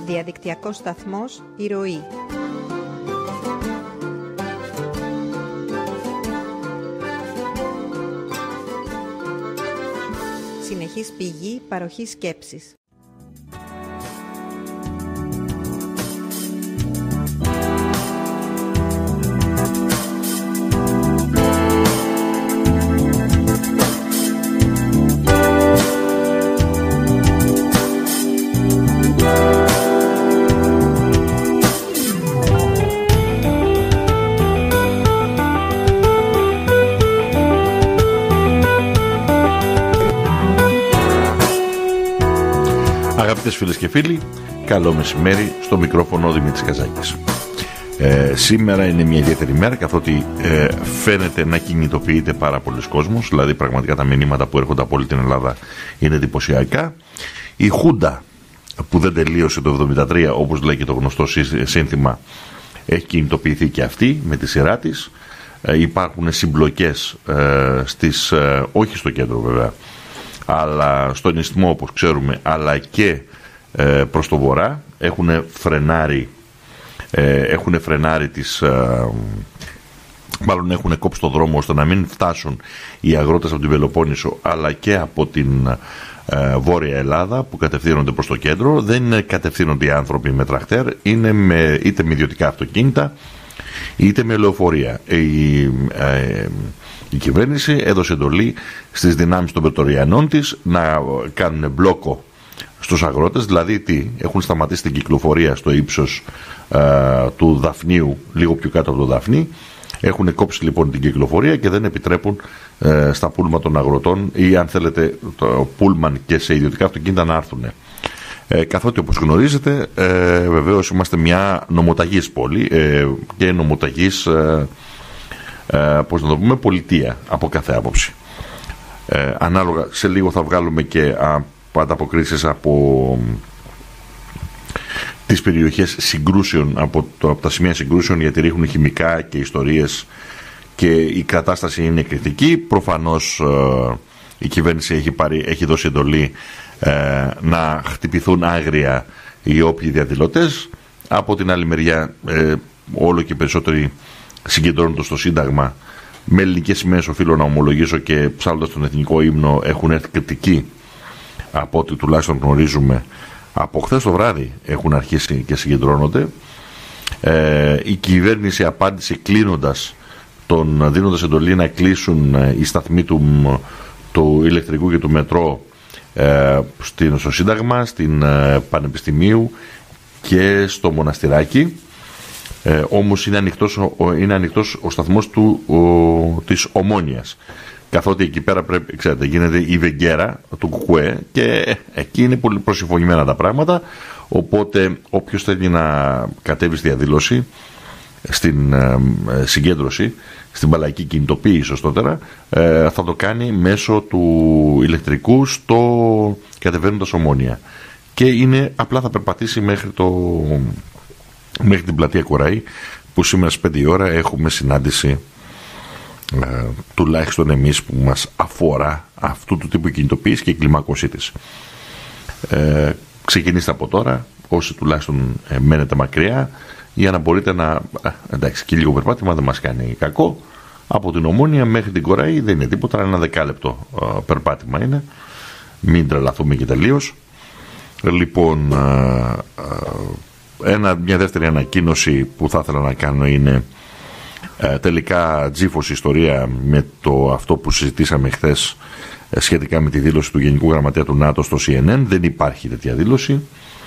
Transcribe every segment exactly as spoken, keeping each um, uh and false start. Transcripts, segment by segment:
Διαδικτυακός σταθμός «Η Ροή». Συνεχής πηγή παροχής σκέψης. Αγαπητές φίλες και φίλοι, καλό μεσημέρι, στο μικρόφωνο Δημήτρης Καζάκης. Ε, σήμερα είναι μια ιδιαίτερη μέρα, καθότι ε, φαίνεται να κινητοποιείται πάρα πολλοί κόσμος, δηλαδή πραγματικά τα μηνύματα που έρχονται από όλη την Ελλάδα είναι εντυπωσιακά. Η Χούντα που δεν τελείωσε το εβδομήντα τρία, όπως λέει και το γνωστό σύνθημα, έχει κινητοποιηθεί και αυτή με τη σειρά της. Ε, υπάρχουν συμπλοκές ε, στις, ε, όχι στο κέντρο βέβαια, αλλά στον Ισθμό όπως ξέρουμε, αλλά και ε, προς το βορρά. Έχουν φρενάρει, ε, έχουν φρενάρει τις, ε, μάλλον έχουν κόψει το δρόμο ώστε να μην φτάσουν οι αγρότες από την Πελοπόννησο αλλά και από την ε, Βόρεια Ελλάδα που κατευθύνονται προς το κέντρο. Δεν κατευθύνονται οι άνθρωποι με τρακτέρ, είναι με, είτε με ιδιωτικά αυτοκίνητα είτε με λεωφορεία. Η, ε, η κυβέρνηση έδωσε εντολή στις δυνάμεις των Πρετοριανών της να κάνουν μπλόκο στους αγρότες, δηλαδή τι, έχουν σταματήσει την κυκλοφορία στο ύψος ε, του Δαφνίου, λίγο πιο κάτω από το Δαφνί. Έχουν κόψει λοιπόν την κυκλοφορία και δεν επιτρέπουν ε, στα πούλμα των αγροτών ή αν θέλετε το πούλμαν και σε ιδιωτικά αυτοκίνητα να έρθουν. Ε, καθότι όπως γνωρίζετε ε, βεβαίως είμαστε μια νομοταγής πόλη ε, και νομοταγής ε, ε, πώς να το πούμε, πολιτεία από κάθε άποψη. Ε, ανάλογα σε λίγο θα βγάλουμε και ανταποκρίσεις από τις περιοχές συγκρούσεων, από, το, από τα σημεία συγκρούσεων, γιατί ρίχνουν χημικά και ιστορίες και η κατάσταση είναι κριτική. Προφανώς ε, η κυβέρνηση έχει, πάρει, έχει δώσει εντολή ε, να χτυπηθούν άγρια οι όποιοι διαδηλωτές. Από την άλλη μεριά ε, όλο και περισσότεροι συγκεντρώνονται στο Σύνταγμα με ελληνικές σημαίες, οφείλω να ομολογήσω, και ψάλλοντας τον εθνικό ύμνο έχουν έρθει κριτική, από ό,τι τουλάχιστον γνωρίζουμε. Από χθες το βράδυ έχουν αρχίσει και συγκεντρώνονται. Ε, η κυβέρνηση απάντησε κλείνοντας, τον, δίνοντας εντολή να κλείσουν οι σταθμοί του, του ηλεκτρικού και του μετρό ε, στην, στο Σύνταγμα, στην ε, Πανεπιστημίου και στο Μοναστηράκι. Ε, όμως είναι ανοιχτός, ο, είναι ανοιχτός ο σταθμός του, ο, της Ομόνοιας, καθότι εκεί πέρα πρέπει, ξέρετε, γίνεται η βεγγέρα του Κουκουέ και εκεί είναι πολύ προσυμφωνημένα τα πράγματα, οπότε όποιος θέλει να κατέβει στη διαδήλωση, στην ε, συγκέντρωση, στην παλαϊκή κινητοποίηση σωστότερα, ε, θα το κάνει μέσω του ηλεκτρικού στο κατεβαίνοντας Ομόνια και είναι, απλά θα περπατήσει μέχρι το... μέχρι την πλατεία Κοραή, που σήμερα στις πέντε η ώρα έχουμε συνάντηση, ε, τουλάχιστον εμείς που μας αφορά αυτού του τύπου κινητοποίηση και η κλιμάκωσή της. Ε, ξεκινήστε από τώρα, όσοι τουλάχιστον ε, μένετε μακριά, για να μπορείτε να... Ε, εντάξει, και λίγο περπάτημα δεν μας κάνει κακό. Από την Ομόνια μέχρι την Κοραή δεν είναι τίποτα, ένα δεκάλεπτο ε, περπάτημα είναι. Μην τρελαθούμε και τελείως. Λοιπόν... Ε, ε, Ένα, μια δεύτερη ανακοίνωση που θα ήθελα να κάνω είναι ε, τελικά τζίφος ιστορία με το αυτό που συζητήσαμε χθες ε, σχετικά με τη δήλωση του Γενικού Γραμματέα του ΝΑΤΟ στο σι εν εν. Δεν υπάρχει τέτοια δήλωση.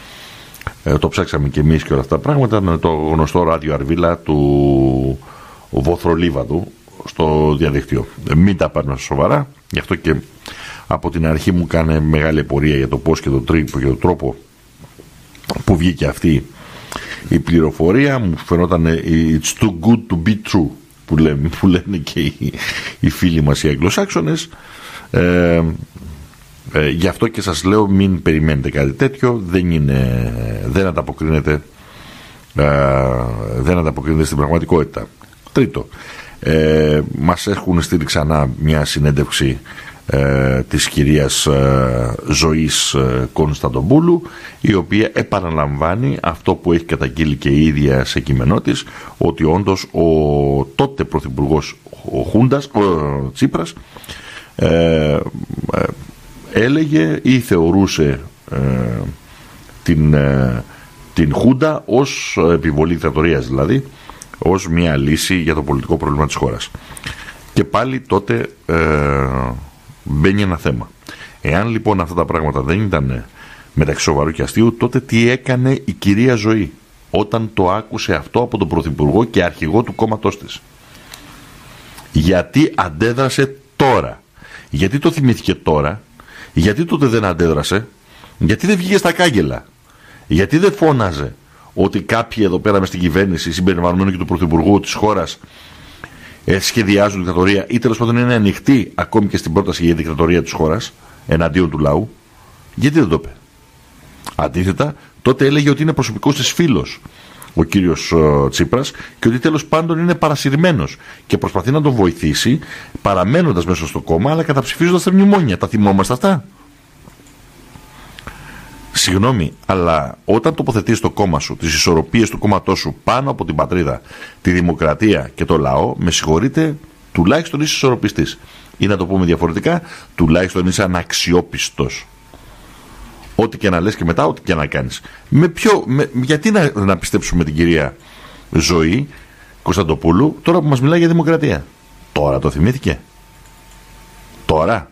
Ε, το ψάξαμε και εμείς και όλα αυτά τα πράγματα με το γνωστό ράδιο Αρβίλα του Βοθρολίβαδου στο διαδίκτυο. Ε, μην τα πάρουμε σοβαρά, γι' αυτό και από την αρχή μου κάνε μεγάλη πορεία για το πώς και τον τρόπο και τον τρόπο που βγήκε αυτή η πληροφορία. Μου φαινόταν it's too good to be true που λένε, που λένε και οι, οι φίλοι μας οι Αγγλοσάξονες. ε, ε, γι' αυτό και σας λέω μην περιμένετε κάτι τέτοιο, δεν είναι, δεν ανταποκρίνεται ε, δεν ανταποκρίνεται στην πραγματικότητα. Τρίτο, ε, μας έχουν στείλει ξανά μια συνέντευξη ε, της κυρίας ε, Ζωής ε, Κωνσταντοπούλου, η οποία επαναλαμβάνει αυτό που έχει καταγγείλει και η ίδια σε κείμενό της, ότι όντως ο τότε πρωθυπουργός ο Χούντας, ο Τσίπρας, ε, ε, έλεγε ή θεωρούσε ε, την, ε, την Χούντα ως επιβολή δικτατορίας, δηλαδή ως μια λύση για το πολιτικό πρόβλημα της χώρας. Και πάλι τότε ε, μπαίνει ένα θέμα. Εάν λοιπόν αυτά τα πράγματα δεν ήταν μεταξύ σοβαρού και αστείου, τότε τι έκανε η κυρία Ζωή όταν το άκουσε αυτό από τον πρωθυπουργό και αρχηγό του κόμματός της? Γιατί αντέδρασε τώρα? Γιατί το θυμήθηκε τώρα? Γιατί τότε δεν αντέδρασε? Γιατί δεν βγήκε στα κάγκελα? Γιατί δεν φώναζε ότι κάποιοι εδώ πέρα μες στην κυβέρνηση, συμπεριλαμβανομένου και του πρωθυπουργού της χώρας, ε, σχεδιάζουν δικτατορία ή τέλος πάντων είναι ανοιχτοί ακόμη και στην πρόταση για δικτατορία της χώρας εναντίον του λαού? Γιατί δεν το είπε? Αντίθετα, τότε έλεγε ότι είναι προσωπικός της φίλος ο κύριος uh, Τσίπρας και ότι τέλος πάντων είναι παρασυρμένος και προσπαθεί να τον βοηθήσει παραμένοντας μέσα στο κόμμα αλλά καταψηφίζοντας τα μνημόνια. Τα θυμόμαστε αυτά? Συγγνώμη, αλλά όταν τοποθετείς το κόμμα σου, τις ισορροπίες του κόμματός σου πάνω από την πατρίδα, τη δημοκρατία και το λαό, με συγχωρείτε, τουλάχιστον είσαι ισορροπιστής. Ή να το πούμε διαφορετικά, τουλάχιστον είσαι αναξιόπιστος. Ό,τι και να λες και μετά, ό,τι και να κάνεις. Με ποιο, με, γιατί να, να πιστέψουμε την κυρία Ζωή Κωνσταντοπούλου τώρα που μας μιλάει για δημοκρατία? Τώρα το θυμήθηκε? Τώρα?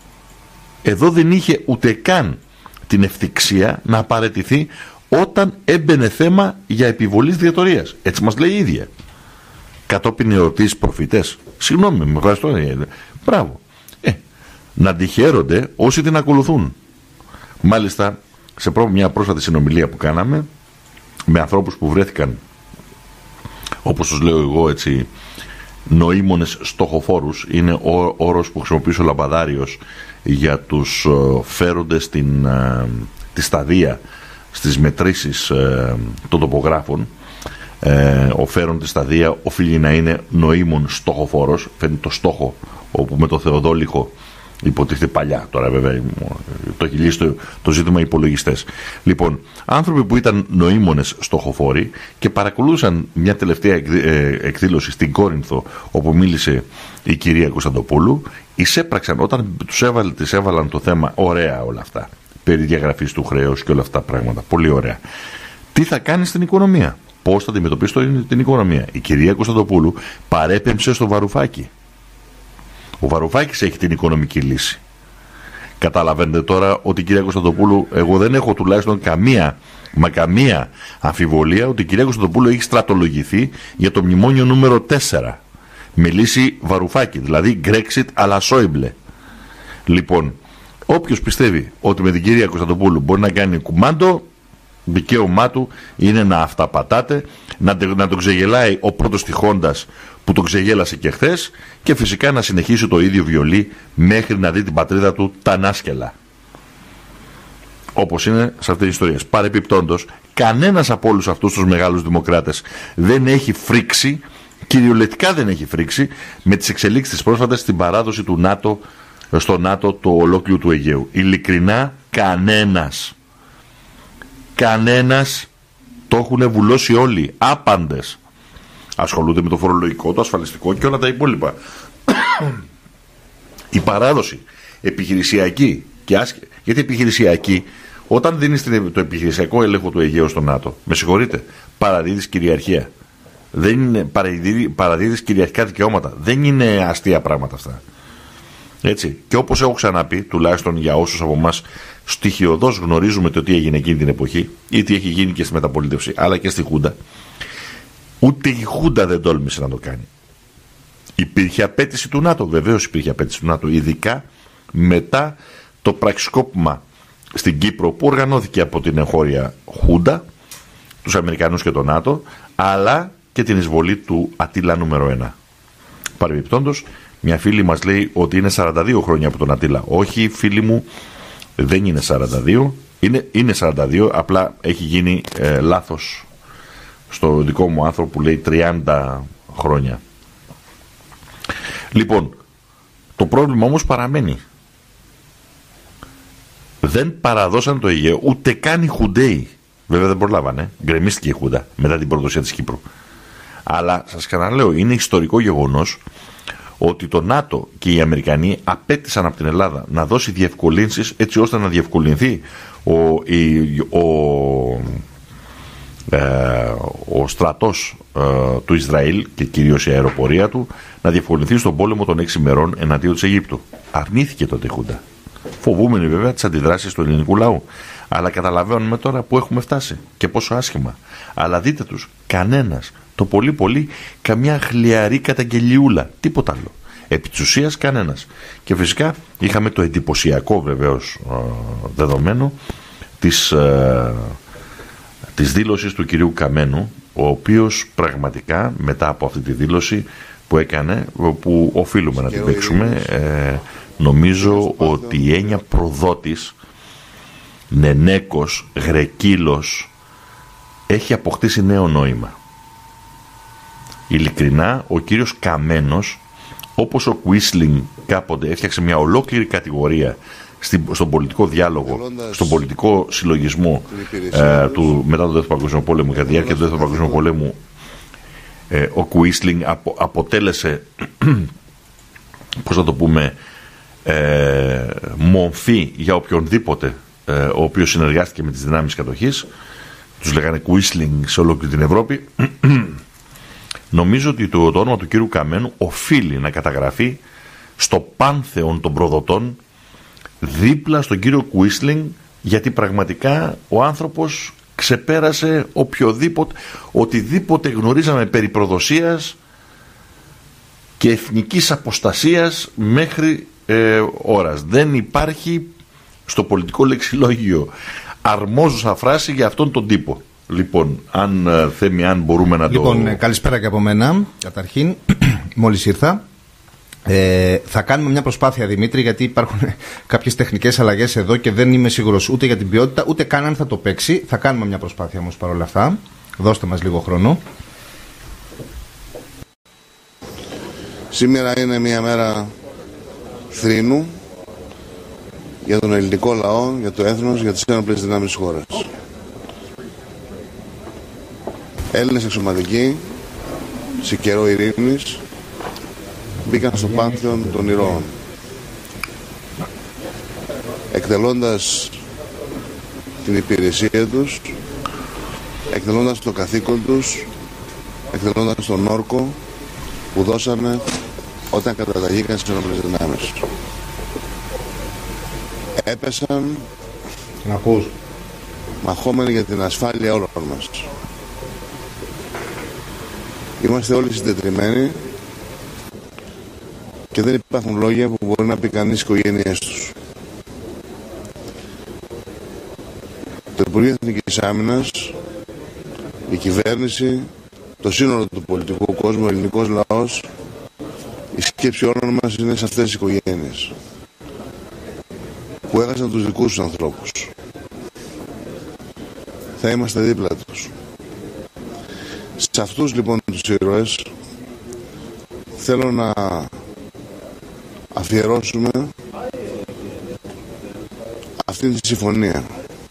Εδώ δεν είχε ούτε καν την ευθυξία να παραιτηθεί όταν έμπαινε θέμα για επιβολή δικτατορίας. Έτσι μας λέει η ίδια. Κατόπιν ερωτήσεις προφητές. Συγγνώμη, με ευχαριστώ. Μπράβο. Ε, να τυχαίρονται όσοι την ακολουθούν. Μάλιστα, σε μια πρόσφατη συνομιλία που κάναμε με ανθρώπους που βρέθηκαν, όπως τους λέω εγώ έτσι, νοήμονες στοχοφόρους, είναι ο όρος που χρησιμοποιήσει ο Λαμπαδάριος για τους uh, φέροντες στην, uh, τη σταδία στις μετρήσεις uh, των τοπογράφων. Uh, ο φέρον της σταδία οφείλει να είναι νοήμων στοχοφόρος, φέρνει το στόχο, όπου με το Θεοδόλιχο υποτίθεται παλιά, τώρα βέβαια το έχει λύσει το, το ζήτημα υπολογιστές. Λοιπόν, άνθρωποι που ήταν νοήμονες στοχοφόροι και παρακολούθησαν μια τελευταία εκδήλωση στην Κόρινθο όπου μίλησε η κυρία Κωνσταντοπούλου, εισέπραξαν όταν τους έβαλε, τις έβαλαν το θέμα, ωραία όλα αυτά, περί διαγραφής του χρέους και όλα αυτά τα πράγματα, πολύ ωραία. Τι θα κάνει στην οικονομία, πώς θα αντιμετωπίσει την οικονομία? Η κυρία Κωνσταντοπούλου παρέπεμψε στο Βαρουφάκη. Ο Βαρουφάκης έχει την οικονομική λύση. Καταλαβαίνετε τώρα ότι η κυρία Κωνσταντοπούλου, εγώ δεν έχω τουλάχιστον καμία, μα καμία αμφιβολία ότι η κυρία Κωνσταντοπούλου έχει στρατολογηθεί για το μνημόνιο νούμερο τέσσερα με λύση Βαρουφάκη, δηλαδή Brexit αλλά Σόιμπλε. Λοιπόν, όποιος πιστεύει ότι με την κυρία Κωνσταντοπούλου μπορεί να κάνει κουμάντο, δικαίωμά του είναι να αυταπατάτε, να, να τον ξεγελάει ο πρώτος τυχόντας που τον ξεγέλασε και χθες και φυσικά να συνεχίσει το ίδιο βιολί μέχρι να δει την πατρίδα του τανάσκελα. Όπως είναι σε αυτές τις ιστορίες. Παρεπιπτόντως, κανένας από όλους αυτούς τους μεγάλους δημοκράτες δεν έχει φρίξει, κυριολεκτικά δεν έχει φρίξει, με τις εξελίξεις της πρόσφατας στην παράδοση του ΝΑΤΟ, στο ΝΑΤΟ το ολόκληρο του Αιγαίου. Ειλικρινά κανένας. Κανένας. Το έχουν βουλώσει όλοι, άπαντες. Ασχολούνται με το φορολογικό, το ασφαλιστικό και όλα τα υπόλοιπα. Η παράδοση επιχειρησιακή και άσχε... γιατί επιχειρησιακή, όταν δίνεις το επιχειρησιακό έλεγχο του Αιγαίου στο ΝΑΤΟ, με συγχωρείτε, παραδίδεις κυριαρχία. Δεν είναι παραδίδεις κυριαρχικά δικαιώματα. Δεν είναι αστεία πράγματα αυτά. Έτσι. Και όπως έχω ξαναπεί, τουλάχιστον για όσους από εμάς στοιχειωδώς γνωρίζουμε το τι έγινε εκείνη την εποχή ή τι έχει γίνει και στη μεταπολίτευση, αλλά και στη Χούντα, ούτε η Χούντα δεν τόλμησε να το κάνει. Υπήρχε απέτηση του ΝΑΤΟ, βεβαίως υπήρχε απέτηση του ΝΑΤΟ, ειδικά μετά το πραξικόπημα στην Κύπρο που οργανώθηκε από την εγχώρια Χούντα, τους Αμερικανούς και το ΝΑΤΟ, αλλά και την εισβολή του Ατίλα νούμερο ένα. Παρεμπιπτόντως, μια φίλη μας λέει ότι είναι σαράντα δύο χρόνια από τον Ατίλα. Όχι, φίλοι μου, δεν είναι σαράντα δύο, είναι, είναι σαράντα δύο, απλά έχει γίνει ε, λάθος στο δικό μου άνθρωπο που λέει τριάντα χρόνια. Λοιπόν, το πρόβλημα όμως παραμένει. δεν παραδώσαν το Αιγαίο ούτε καν οι Χουντέοι. Βέβαια δεν προλάβανε, γκρεμίστηκε η Χούντα μετά την προδοσία της Κύπρου. Αλλά σας ξαναλέω, είναι ιστορικό γεγονός ότι το ΝΑΤΟ και οι Αμερικανοί απέτησαν από την Ελλάδα να δώσει διευκολύνσεις έτσι ώστε να διευκολυνθεί ο, η, ο, ε, ο στρατός ε, του Ισραήλ και κυρίως η αεροπορία του να διευκολυνθεί στον πόλεμο των έξι μερών εναντίον της Αιγύπτου. Αρνήθηκε τότε η Χούντα. Φοβούμενοι βέβαια τις αντιδράσεις του ελληνικού λαού. Αλλά καταλαβαίνουμε τώρα που έχουμε φτάσει και πόσο άσχημα. Αλλά δείτε τους, κανένας, το πολύ πολύ καμιά χλιαρή καταγγελιούλα, τίποτα άλλο. Επί της ουσίας κανένας. Και φυσικά είχαμε το εντυπωσιακό βεβαίως δεδομένο της, ε, της δήλωσης του κυρίου Καμένου, ο οποίος πραγματικά μετά από αυτή τη δήλωση που έκανε, που οφείλουμε να την παίξουμε, ε, νομίζω ότι η έννοια προδότης, νενέκος, γρεκύλος έχει αποκτήσει νέο νόημα. Ειλικρινά, ο κύριος Καμένος, όπως ο Κουίσλινγκ κάποτε έφτιαξε μια ολόκληρη κατηγορία στον πολιτικό διάλογο, στον πολιτικό συλλογισμό ε, του, μετά τον Δεύτερο Παγκόσμιο Πόλεμο, κατά τη διάρκεια του Δεύτερου Παγκόσμιου Πολέμου, ε, ο Κουίσλινγκ απο, αποτέλεσε πώς θα το πούμε ε, μομφή για οποιονδήποτε ε, ο οποίος συνεργάστηκε με τις δυνάμεις κατοχής. Τους λέγανε Κουίσλινγκ σε ολόκληρη την Ευρώπη. Νομίζω ότι το, το όνομα του κύριου Καμένου οφείλει να καταγραφεί στο πάνθεον των προδοτών δίπλα στον κύριο Κουίσλινγκ, γιατί πραγματικά ο άνθρωπος ξεπέρασε οποιοδήποτε, οτιδήποτε γνωρίζαμε περί προδοσίας και εθνικής αποστασίας μέχρι ε, ώρας. Δεν υπάρχει στο πολιτικό λεξιλόγιο αρμόζουσα φράση για αυτόν τον τύπο. Λοιπόν, αν Θέμη, αν μπορούμε να λοιπόν, το... Λοιπόν, καλησπέρα και από μένα, καταρχήν, μόλις ήρθα. Ε, θα κάνουμε μια προσπάθεια, Δημήτρη, γιατί υπάρχουν κάποιες τεχνικές αλλαγές εδώ και δεν είμαι σίγουρος ούτε για την ποιότητα, ούτε καν αν θα το παίξει. Θα κάνουμε μια προσπάθεια όμως παρόλα αυτά. Δώστε μας λίγο χρόνο. Σήμερα είναι μια μέρα θρήνου για τον ελληνικό λαό, για το έθνος, για τις ένοπλες δυνάμεις της χώρας. Έλληνες εξωματικοί, σε καιρό ειρήνης, μπήκαν στο πάνθεον των ηρώων, εκτελώντας την υπηρεσία τους, εκτελώντας το καθήκον τους, εκτελώντας τον όρκο που δώσανε όταν καταταγήκαν στις ενόπλες δυνάμεις. Έπεσαν να ακούς. μαχόμενοι για την ασφάλεια όλων μας. Είμαστε όλοι συντετριμμένοι και δεν υπάρχουν λόγια που μπορεί να πει κανείς στις οικογένειές τους. Το Υπουργείο Εθνικής Άμυνας, η κυβέρνηση, το σύνολο του πολιτικού κόσμου, ο ελληνικός λαός, η σκέψη όλων μας είναι σε αυτές τις οικογένειες που έχασαν τους δικούς τους ανθρώπους. Θα είμαστε δίπλα τους. Σε αυτούς λοιπόν τους ήρωες θέλω να αφιερώσουμε αυτή τη συμφωνία.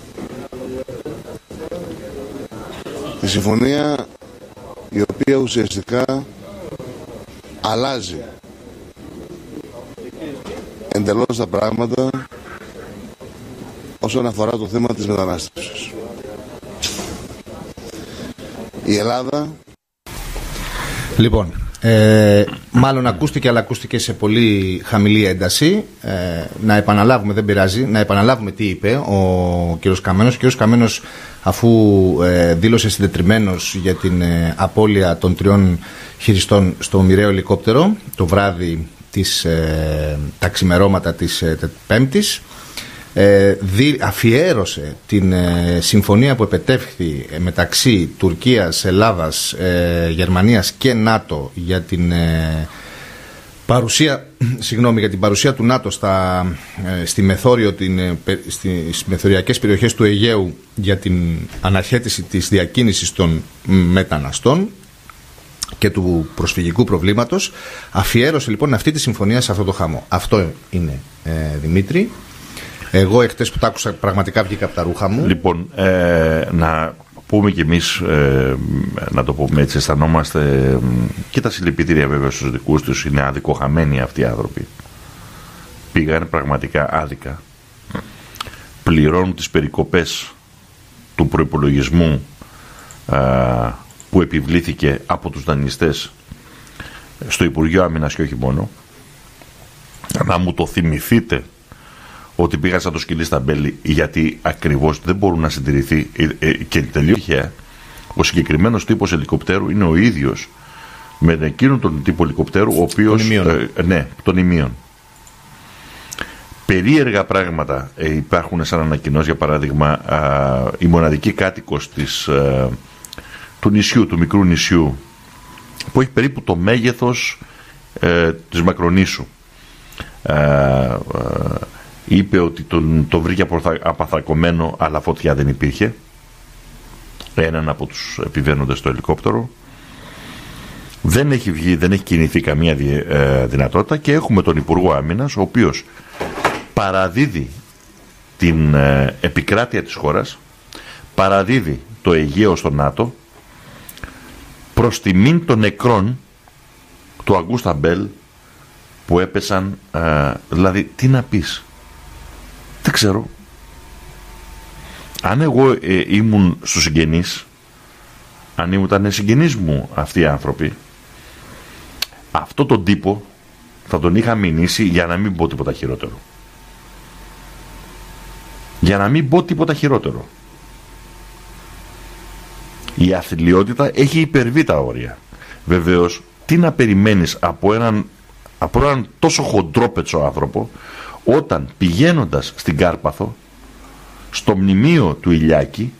Τη συμφωνία η οποία ουσιαστικά αλλάζει εντελώς τα πράγματα όσον αφορά το θέμα της μετανάστευσης. Η Ελλάδα... Λοιπόν, ε, μάλλον ακούστηκε, αλλά ακούστηκε σε πολύ χαμηλή ένταση. Ε, να επαναλάβουμε, δεν πειράζει, να επαναλάβουμε τι είπε ο κ. Καμένος. Ο κ. Καμένος, αφού ε, δήλωσε συντετριμμένος για την ε, απώλεια των τριών χειριστών στο μοιραίο ελικόπτερο το βράδυ της, ε, τα ξημερώματα της ε, Πέμπτης, Ε, δι, αφιέρωσε την ε, συμφωνία που επετεύχθη ε, μεταξύ Τουρκίας, Ελλάδας, ε, Γερμανίας και ΝΑΤΟ για την, ε, παρουσία, συγγνώμη, για την παρουσία του ΝΑΤΟ στα, ε, στη μεθόριο, την, ε, στις μεθοριακές περιοχές του Αιγαίου για την αναχέτηση της διακίνησης των μεταναστών και του προσφυγικού προβλήματος. Αφιέρωσε λοιπόν αυτή τη συμφωνία σε αυτό το χαμό. Αυτό είναι, ε, Δημήτρη. Εγώ εχθές που τα άκουσα πραγματικά βγήκα από τα ρούχα μου. Λοιπόν, ε, να πούμε κι εμείς, ε, να το πούμε έτσι, αισθανόμαστε ε, και τα συλληπιτήρια βέβαια στους δικούς τους, είναι αδικοχαμένοι αυτοί οι άνθρωποι. Πήγαν πραγματικά άδικα. Πληρώνουν τις περικοπές του προϋπολογισμού ε, που επιβλήθηκε από τους δανειστές στο Υπουργείο Άμυνας και όχι μόνο. Να μου το θυμηθείτε ότι πήγα σαν το σκυλί στα μπέλη, γιατί ακριβώς δεν μπορούν να συντηρηθεί ε, ε, και τελείως τυχαία. Ο συγκεκριμένος τύπος ελικοπτέρου είναι ο ίδιος με εκείνον τον τύπο ελικοπτέρου, ο οποίος, ε, ναι, των ημείων. Περίεργα πράγματα ε, υπάρχουν σαν ανακοινώσεις, για παράδειγμα α, η μοναδική κάτοικος της, α, του νησιού, του μικρού νησιού, που έχει περίπου το μέγεθος ε, της Μακρονήσου, α, α, είπε ότι τον, το βρήκε απαθρακωμένο, αλλά φωτιά δεν υπήρχε. Έναν από τους επιβαίνοντες στο ελικόπτερο. Δεν έχει βγει, δεν έχει κινηθεί καμία δι, ε, δυνατότητα, και έχουμε τον Υπουργό Άμυνας, ο οποίος παραδίδει την ε, επικράτεια της χώρας, παραδίδει το Αιγαίο στο ΝΑΤΟ προς τιμήν των νεκρών του Αγκούστα Μπέλ που έπεσαν, ε, δηλαδή τι να πεις, δεν ξέρω. Αν εγώ ε, ήμουν στους συγγενείς, αν ήμουν συγγενείς μου αυτοί οι άνθρωποι, αυτό τον τύπο θα τον είχα μηνύσει, για να μην πω τίποτα χειρότερο. Για να μην πω τίποτα χειρότερο. Η αθλιότητα έχει υπερβεί τα όρια. Βεβαίως, τι να περιμένεις από έναν, από έναν τόσο χοντρόπετσο άνθρωπο, όταν πηγαίνοντας στην Κάρπαθο, στο μνημείο του Ηλιάκη,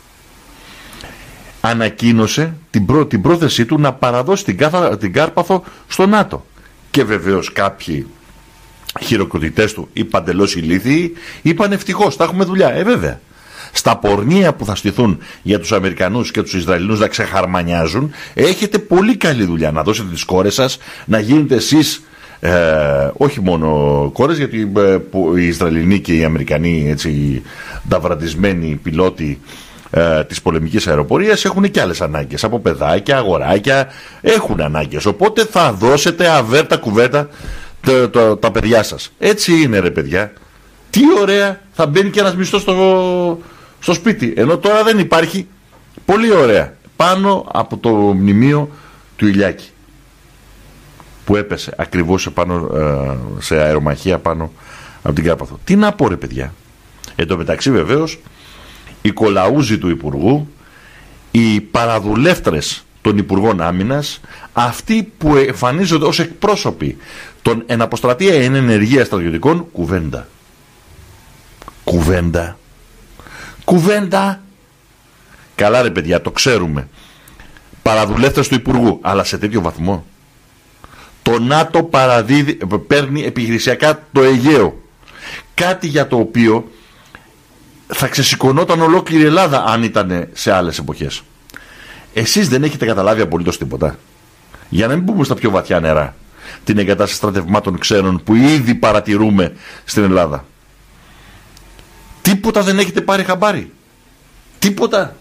ανακοίνωσε την, πρό, την πρόθεσή του να παραδώσει την, κάθα, την Κάρπαθο στο ΝΑΤΟ. Και βεβαίως κάποιοι χειροκροτητές του ή παντελώς ηλίθιοι είπαν ευτυχώς, θα έχουμε δουλειά. Ε, βέβαια. Στα πορνεία που θα στηθούν για τους Αμερικανούς και τους Ισραηλινούς να ξεχαρμανιάζουν, έχετε πολύ καλή δουλειά να δώσετε τις κόρες σας, να γίνετε εσείς ε, όχι μόνο κόρες, γιατί ε, που οι Ισραηλινοί και οι Αμερικανοί έτσι ταυραντισμένοι πιλότοι ε, της πολεμικής αεροπορίας έχουν και άλλες ανάγκες, από παιδάκια, αγοράκια, έχουν ανάγκες, οπότε θα δώσετε αβέρτα κουβέντα τα, τα, τα παιδιά σας. Έτσι είναι, ρε παιδιά. Τι ωραία, θα μπαίνει και ένας μισθός στο, στο σπίτι, ενώ τώρα δεν υπάρχει. Πολύ ωραία, πάνω από το μνημείο του Ηλιάκη που έπεσε ακριβώς πάνω, σε αερομαχία πάνω από την Κάρπαθο. Τι να πω, ρε παιδιά. Εν τω μεταξύ βεβαίως οι κολαούζοι του Υπουργού, οι παραδουλεύτρες των Υπουργών Άμυνας, αυτοί που εμφανίζονται ως εκπρόσωποι των εν αποστρατεία εν ενεργεία στρατιωτικών, κουβέντα. Κουβέντα. Κουβέντα. Καλά, ρε παιδιά, το ξέρουμε. Παραδουλεύτες του Υπουργού, αλλά σε τέτοιο βαθμό. Το ΝΑΤΟ παραδίδει, παίρνει επιχειρησιακά το Αιγαίο. Κάτι για το οποίο θα ξεσηκωνόταν ολόκληρη η Ελλάδα αν ήταν σε άλλες εποχές. Εσείς δεν έχετε καταλάβει απολύτως τίποτα. Για να μην πούμε στα πιο βαθιά νερά την εγκατάσταση στρατευμάτων ξένων που ήδη παρατηρούμε στην Ελλάδα. Τίποτα δεν έχετε πάρει χαμπάρι. Τίποτα.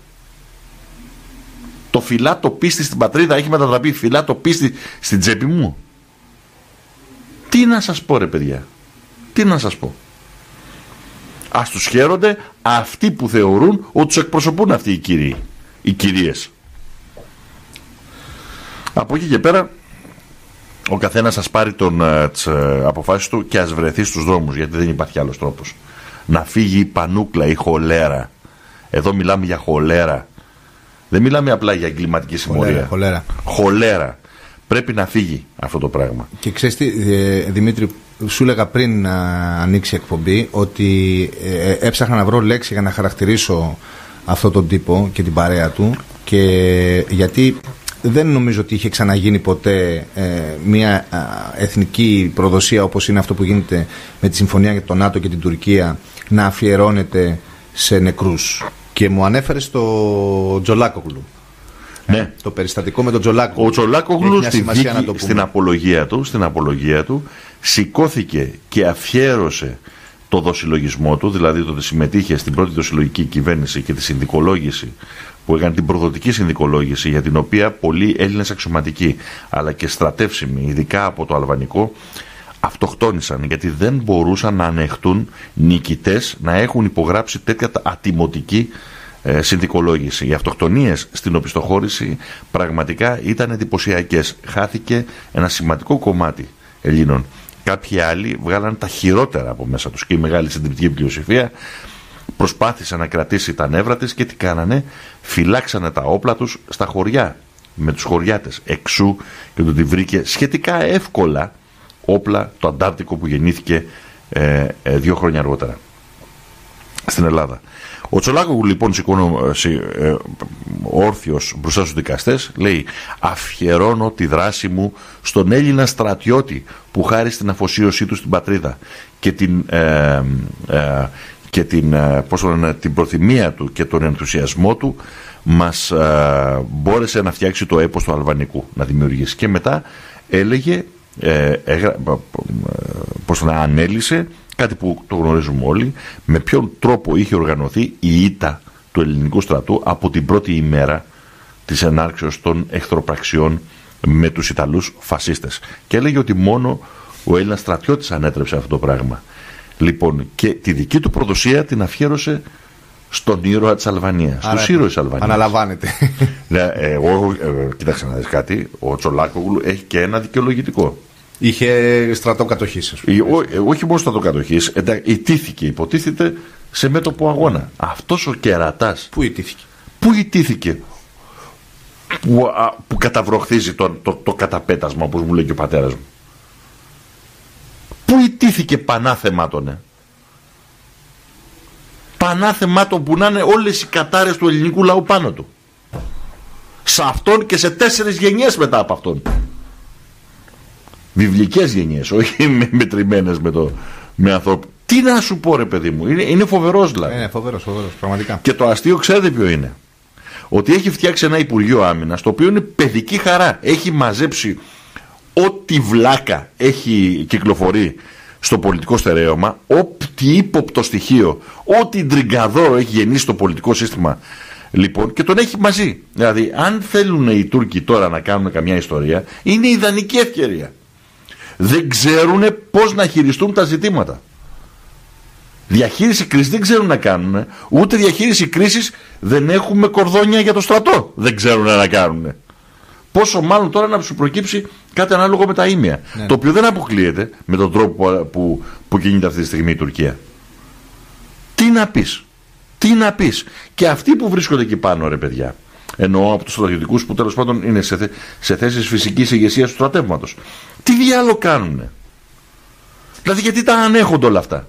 Το φυλά το πίστη στην πατρίδα έχει μετατραπεί φυλά το πίστη στην τσέπη μου. Τι να σας πω, ρε παιδιά. Τι να σας πω. Ας τους χαίρονται αυτοί που θεωρούν ότι τους εκπροσωπούν αυτοί οι κύριοι, οι κυρίες. Από εκεί και πέρα ο καθένας ας πάρει τον, τις αποφάσεις του και ας βρεθεί στους δρόμους, γιατί δεν υπάρχει άλλος τρόπος. Να φύγει η πανούκλα, η χολέρα. Εδώ μιλάμε για χολέρα. Δεν μιλάμε απλά για εγκληματική συμμορία. Χολέρα. Χολέρα. Πρέπει να φύγει αυτό το πράγμα. Και ξέρεις τι, Δημήτρη, σου έλεγα πριν να ανοίξει η εκπομπή ότι ε, έψαχνα να βρω λέξη για να χαρακτηρίσω αυτόν τον τύπο και την παρέα του, και γιατί δεν νομίζω ότι είχε ξαναγίνει ποτέ ε, μια α, εθνική προδοσία όπως είναι αυτό που γίνεται με τη συμφωνία για το ΝΑΤΟ και την Τουρκία να αφιερώνεται σε νεκρούς. Και μου ανέφερε στο Τζολάκογλου. Ναι. Το περιστατικό με τον Τζολάκογλου. Ο Τζολάκογλου στη δίκη, στην απολογία του, στην απολογία του σηκώθηκε και αφιέρωσε το δοσυλλογισμό του, δηλαδή το ότι συμμετείχε στην πρώτη δοσυλλογική κυβέρνηση και τη συνδικολόγηση που έκανε, την προδοτική συνδικολόγηση, για την οποία πολλοί Έλληνες αξιωματικοί αλλά και στρατεύσιμοι, ειδικά από το αλβανικό, αυτοκτόνησαν, γιατί δεν μπορούσαν να ανεχτούν νικητές να έχουν υπογράψει τέτοια ατιμωτική ε, συνδικολόγηση. Οι αυτοκτονίες στην οπισθοχώρηση πραγματικά ήταν εντυπωσιακές. Χάθηκε ένα σημαντικό κομμάτι Ελλήνων. Κάποιοι άλλοι βγάλαν τα χειρότερα από μέσα τους και η μεγάλη συντριπτική πλειοψηφία προσπάθησε να κρατήσει τα νεύρα της και τι κάνανε? Φυλάξανε τα όπλα τους στα χωριά με τους χωριάτες. Εξού και το ότι βρήκε σχετικά εύκολα όπλα το Αντάρτικο που γεννήθηκε ε, ε, δύο χρόνια αργότερα στην Ελλάδα. Ο Τσολάκογλου λοιπόν σηκώνω ε, όρθιος μπροστά στους δικαστές, λέει: αφιερώνω τη δράση μου στον Έλληνα στρατιώτη που χάρη στην αφοσίωσή του στην πατρίδα και την, ε, ε, και την, ε, πώς το λένε, την προθυμία του και τον ενθουσιασμό του μας ε, μπόρεσε να φτιάξει το έπος του αλβανικού, να δημιουργήσει. Και μετά έλεγε, ε, ε, πώς να ανέλησε κάτι που το γνωρίζουμε όλοι, με ποιον τρόπο είχε οργανωθεί η ήττα του ελληνικού στρατού από την πρώτη ημέρα της ενάρξεως των εχθροπραξιών με τους Ιταλούς φασίστες. Και έλεγε ότι μόνο ο Έλληνας στρατιώτης ανέτρεψε αυτό το πράγμα. Λοιπόν, και τη δική του προδοσία την αφιέρωσε στον ήρωα της Αλβανίας, στους ήρωες της Αλβανίας. Αναλαμβάνεται. Ναι, εγώ, ε, κοίταξε να δεις κάτι, ο Τσολάκογλου έχει και ένα δικαιολογητικό. Είχε στρατό κατοχής. Όχι μόνο στρατό κατοχής, ιτήθηκε, υποτίθεται, σε μέτωπο αγώνα. Αυτός ο κερατάς. Πού ιτήθηκε? Πού ιτήθηκε? Που, α, που καταβροχθίζει το, το, το καταπέτασμα, όπως μου λέει και ο πατέρας μου. Πού ιτήθηκε πανάθεμάτωνε? Πανάθεμάτων που να είναι όλες οι κατάρες του ελληνικού λαού πάνω του. Σε αυτόν και σε τέσσερις γενιές μετά από αυτόν. Βιβλικές γενιές, όχι μετρημένες με, το, με ανθρώπου. Τι να σου πω ρε παιδί μου, είναι, είναι φοβερός δηλαδή. Είναι φοβερός, φοβερός, πραγματικά. Και το αστείο ξέρετε ποιο είναι? Ότι έχει φτιάξει ένα Υπουργείο Άμυνας, το οποίο είναι παιδική χαρά. Έχει μαζέψει ό,τι βλάκα έχει κυκλοφορεί στο πολιτικό στερέωμα, ό,τι ύποπτο στοιχείο, ό,τι ντριγκαδόρο έχει γεννήσει στο πολιτικό σύστημα. Λοιπόν, και τον έχει μαζί. Δηλαδή, αν θέλουν οι Τούρκοι τώρα να κάνουν καμιά ιστορία, είναι ιδανική ευκαιρία. Δεν ξέρουν πώς να χειριστούν τα ζητήματα. Διαχείριση κρίσης δεν ξέρουν να κάνουν. Ούτε διαχείριση κρίσης δεν έχουμε κορδόνια για το στρατό. Δεν ξέρουν να κάνουν. Πόσο μάλλον τώρα να σου προκύψει κάτι ανάλογο με τα ήμια. Ναι. Το οποίο δεν αποκλείεται με τον τρόπο που, που, που κινείται αυτή τη στιγμή η Τουρκία. Τι να πεις? Τι να πεις? Και αυτοί που βρίσκονται εκεί πάνω, ρε παιδιά, εννοώ από τους στρατιωτικούς που τέλος πάντων είναι σε, θε, σε θέσεις φυσικής ηγεσίας του στρατεύματος, τι διάλογο κάνουνε? Δηλαδή, γιατί τα ανέχονται όλα αυτά?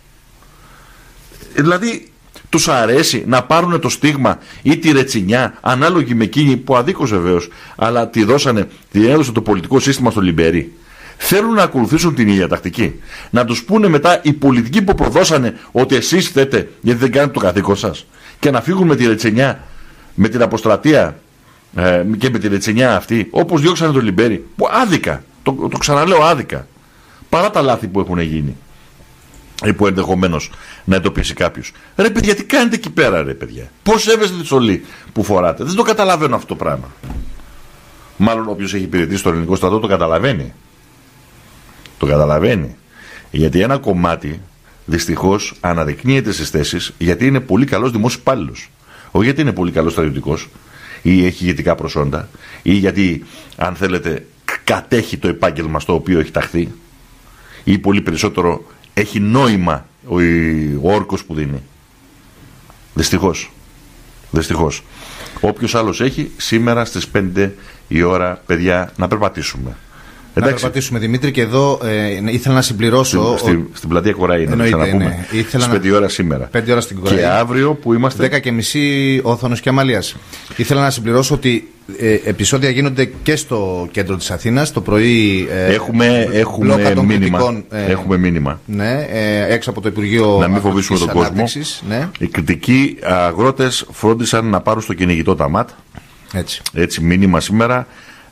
Δηλαδή, τους αρέσει να πάρουν το στίγμα ή τη ρετσινιά ανάλογη με εκείνη που αδίκως βεβαίως, αλλά τη δώσανε, τη έδωσε το πολιτικό σύστημα στο Λιμπερί. Θέλουν να ακολουθήσουν την ίδια τακτική. Να τους πούνε μετά οι πολιτικοί που προδώσανε ότι εσείς θέτε γιατί δεν κάνετε το καθήκον σας, και να φύγουν με τη ρετσινιά, με την αποστρατεία ε, και με τη ρετσινιά αυτή, όπως διώξανε το Λιμπέρι, που άδικα, το, το ξαναλέω άδικα, παρά τα λάθη που έχουν γίνει ή που ενδεχομένως να εντοπίσει κάποιος. Ρε παιδιά, τι κάνετε εκεί πέρα, ρε παιδιά? Πώς σέβεστε τη στολή που φοράτε? Δεν το καταλαβαίνω αυτό το πράγμα. Μάλλον όποιος έχει υπηρετήσει στο ελληνικό στρατό το καταλαβαίνει. Το καταλαβαίνει. Γιατί ένα κομμάτι δυστυχώς αναδεικνύεται στις θέσεις γιατί είναι πολύ καλός δημόσιος υπάλληλος. Όχι γιατί είναι πολύ καλός στρατιωτικός ή έχει ηγετικά προσόντα ή γιατί, αν θέλετε, κατέχει το επάγγελμα στο οποίο έχει ταχθεί, ή πολύ περισσότερο έχει νόημα ο, ο όρκος που δίνει. Δυστυχώς. Δυστυχώς. Όποιος άλλος έχει, σήμερα στις πέντε η ώρα, παιδιά, να περπατήσουμε. Να περπατήσουμε, Δημήτρη, και εδώ ε, ήθελα να συμπληρώσω. Στην, ο... στην πλατεία Κοραή, να ξαναπούμε. Ναι. Στις πέντε ώρα σήμερα. πέντε ώρα στην Κοραή. Και αύριο που είμαστε. δέκα και μισή Όθωνος και Αμαλίας. Ήθελα να συμπληρώσω ότι ε, επεισόδια γίνονται και στο κέντρο της Αθήνας. Το πρωί. Ε, έχουμε έχουμε μήνυμα. Ε, έχουμε μήνυμα. Ναι, ε, έξω από το Υπουργείο. Να μην φοβήσουμε τον κόσμο. Ναι. Οι κριτικοί αγρότες φρόντισαν να πάρουν στο κυνηγητό τα ΜΑΤ. Έτσι. Έτσι, μήνυμα σήμερα.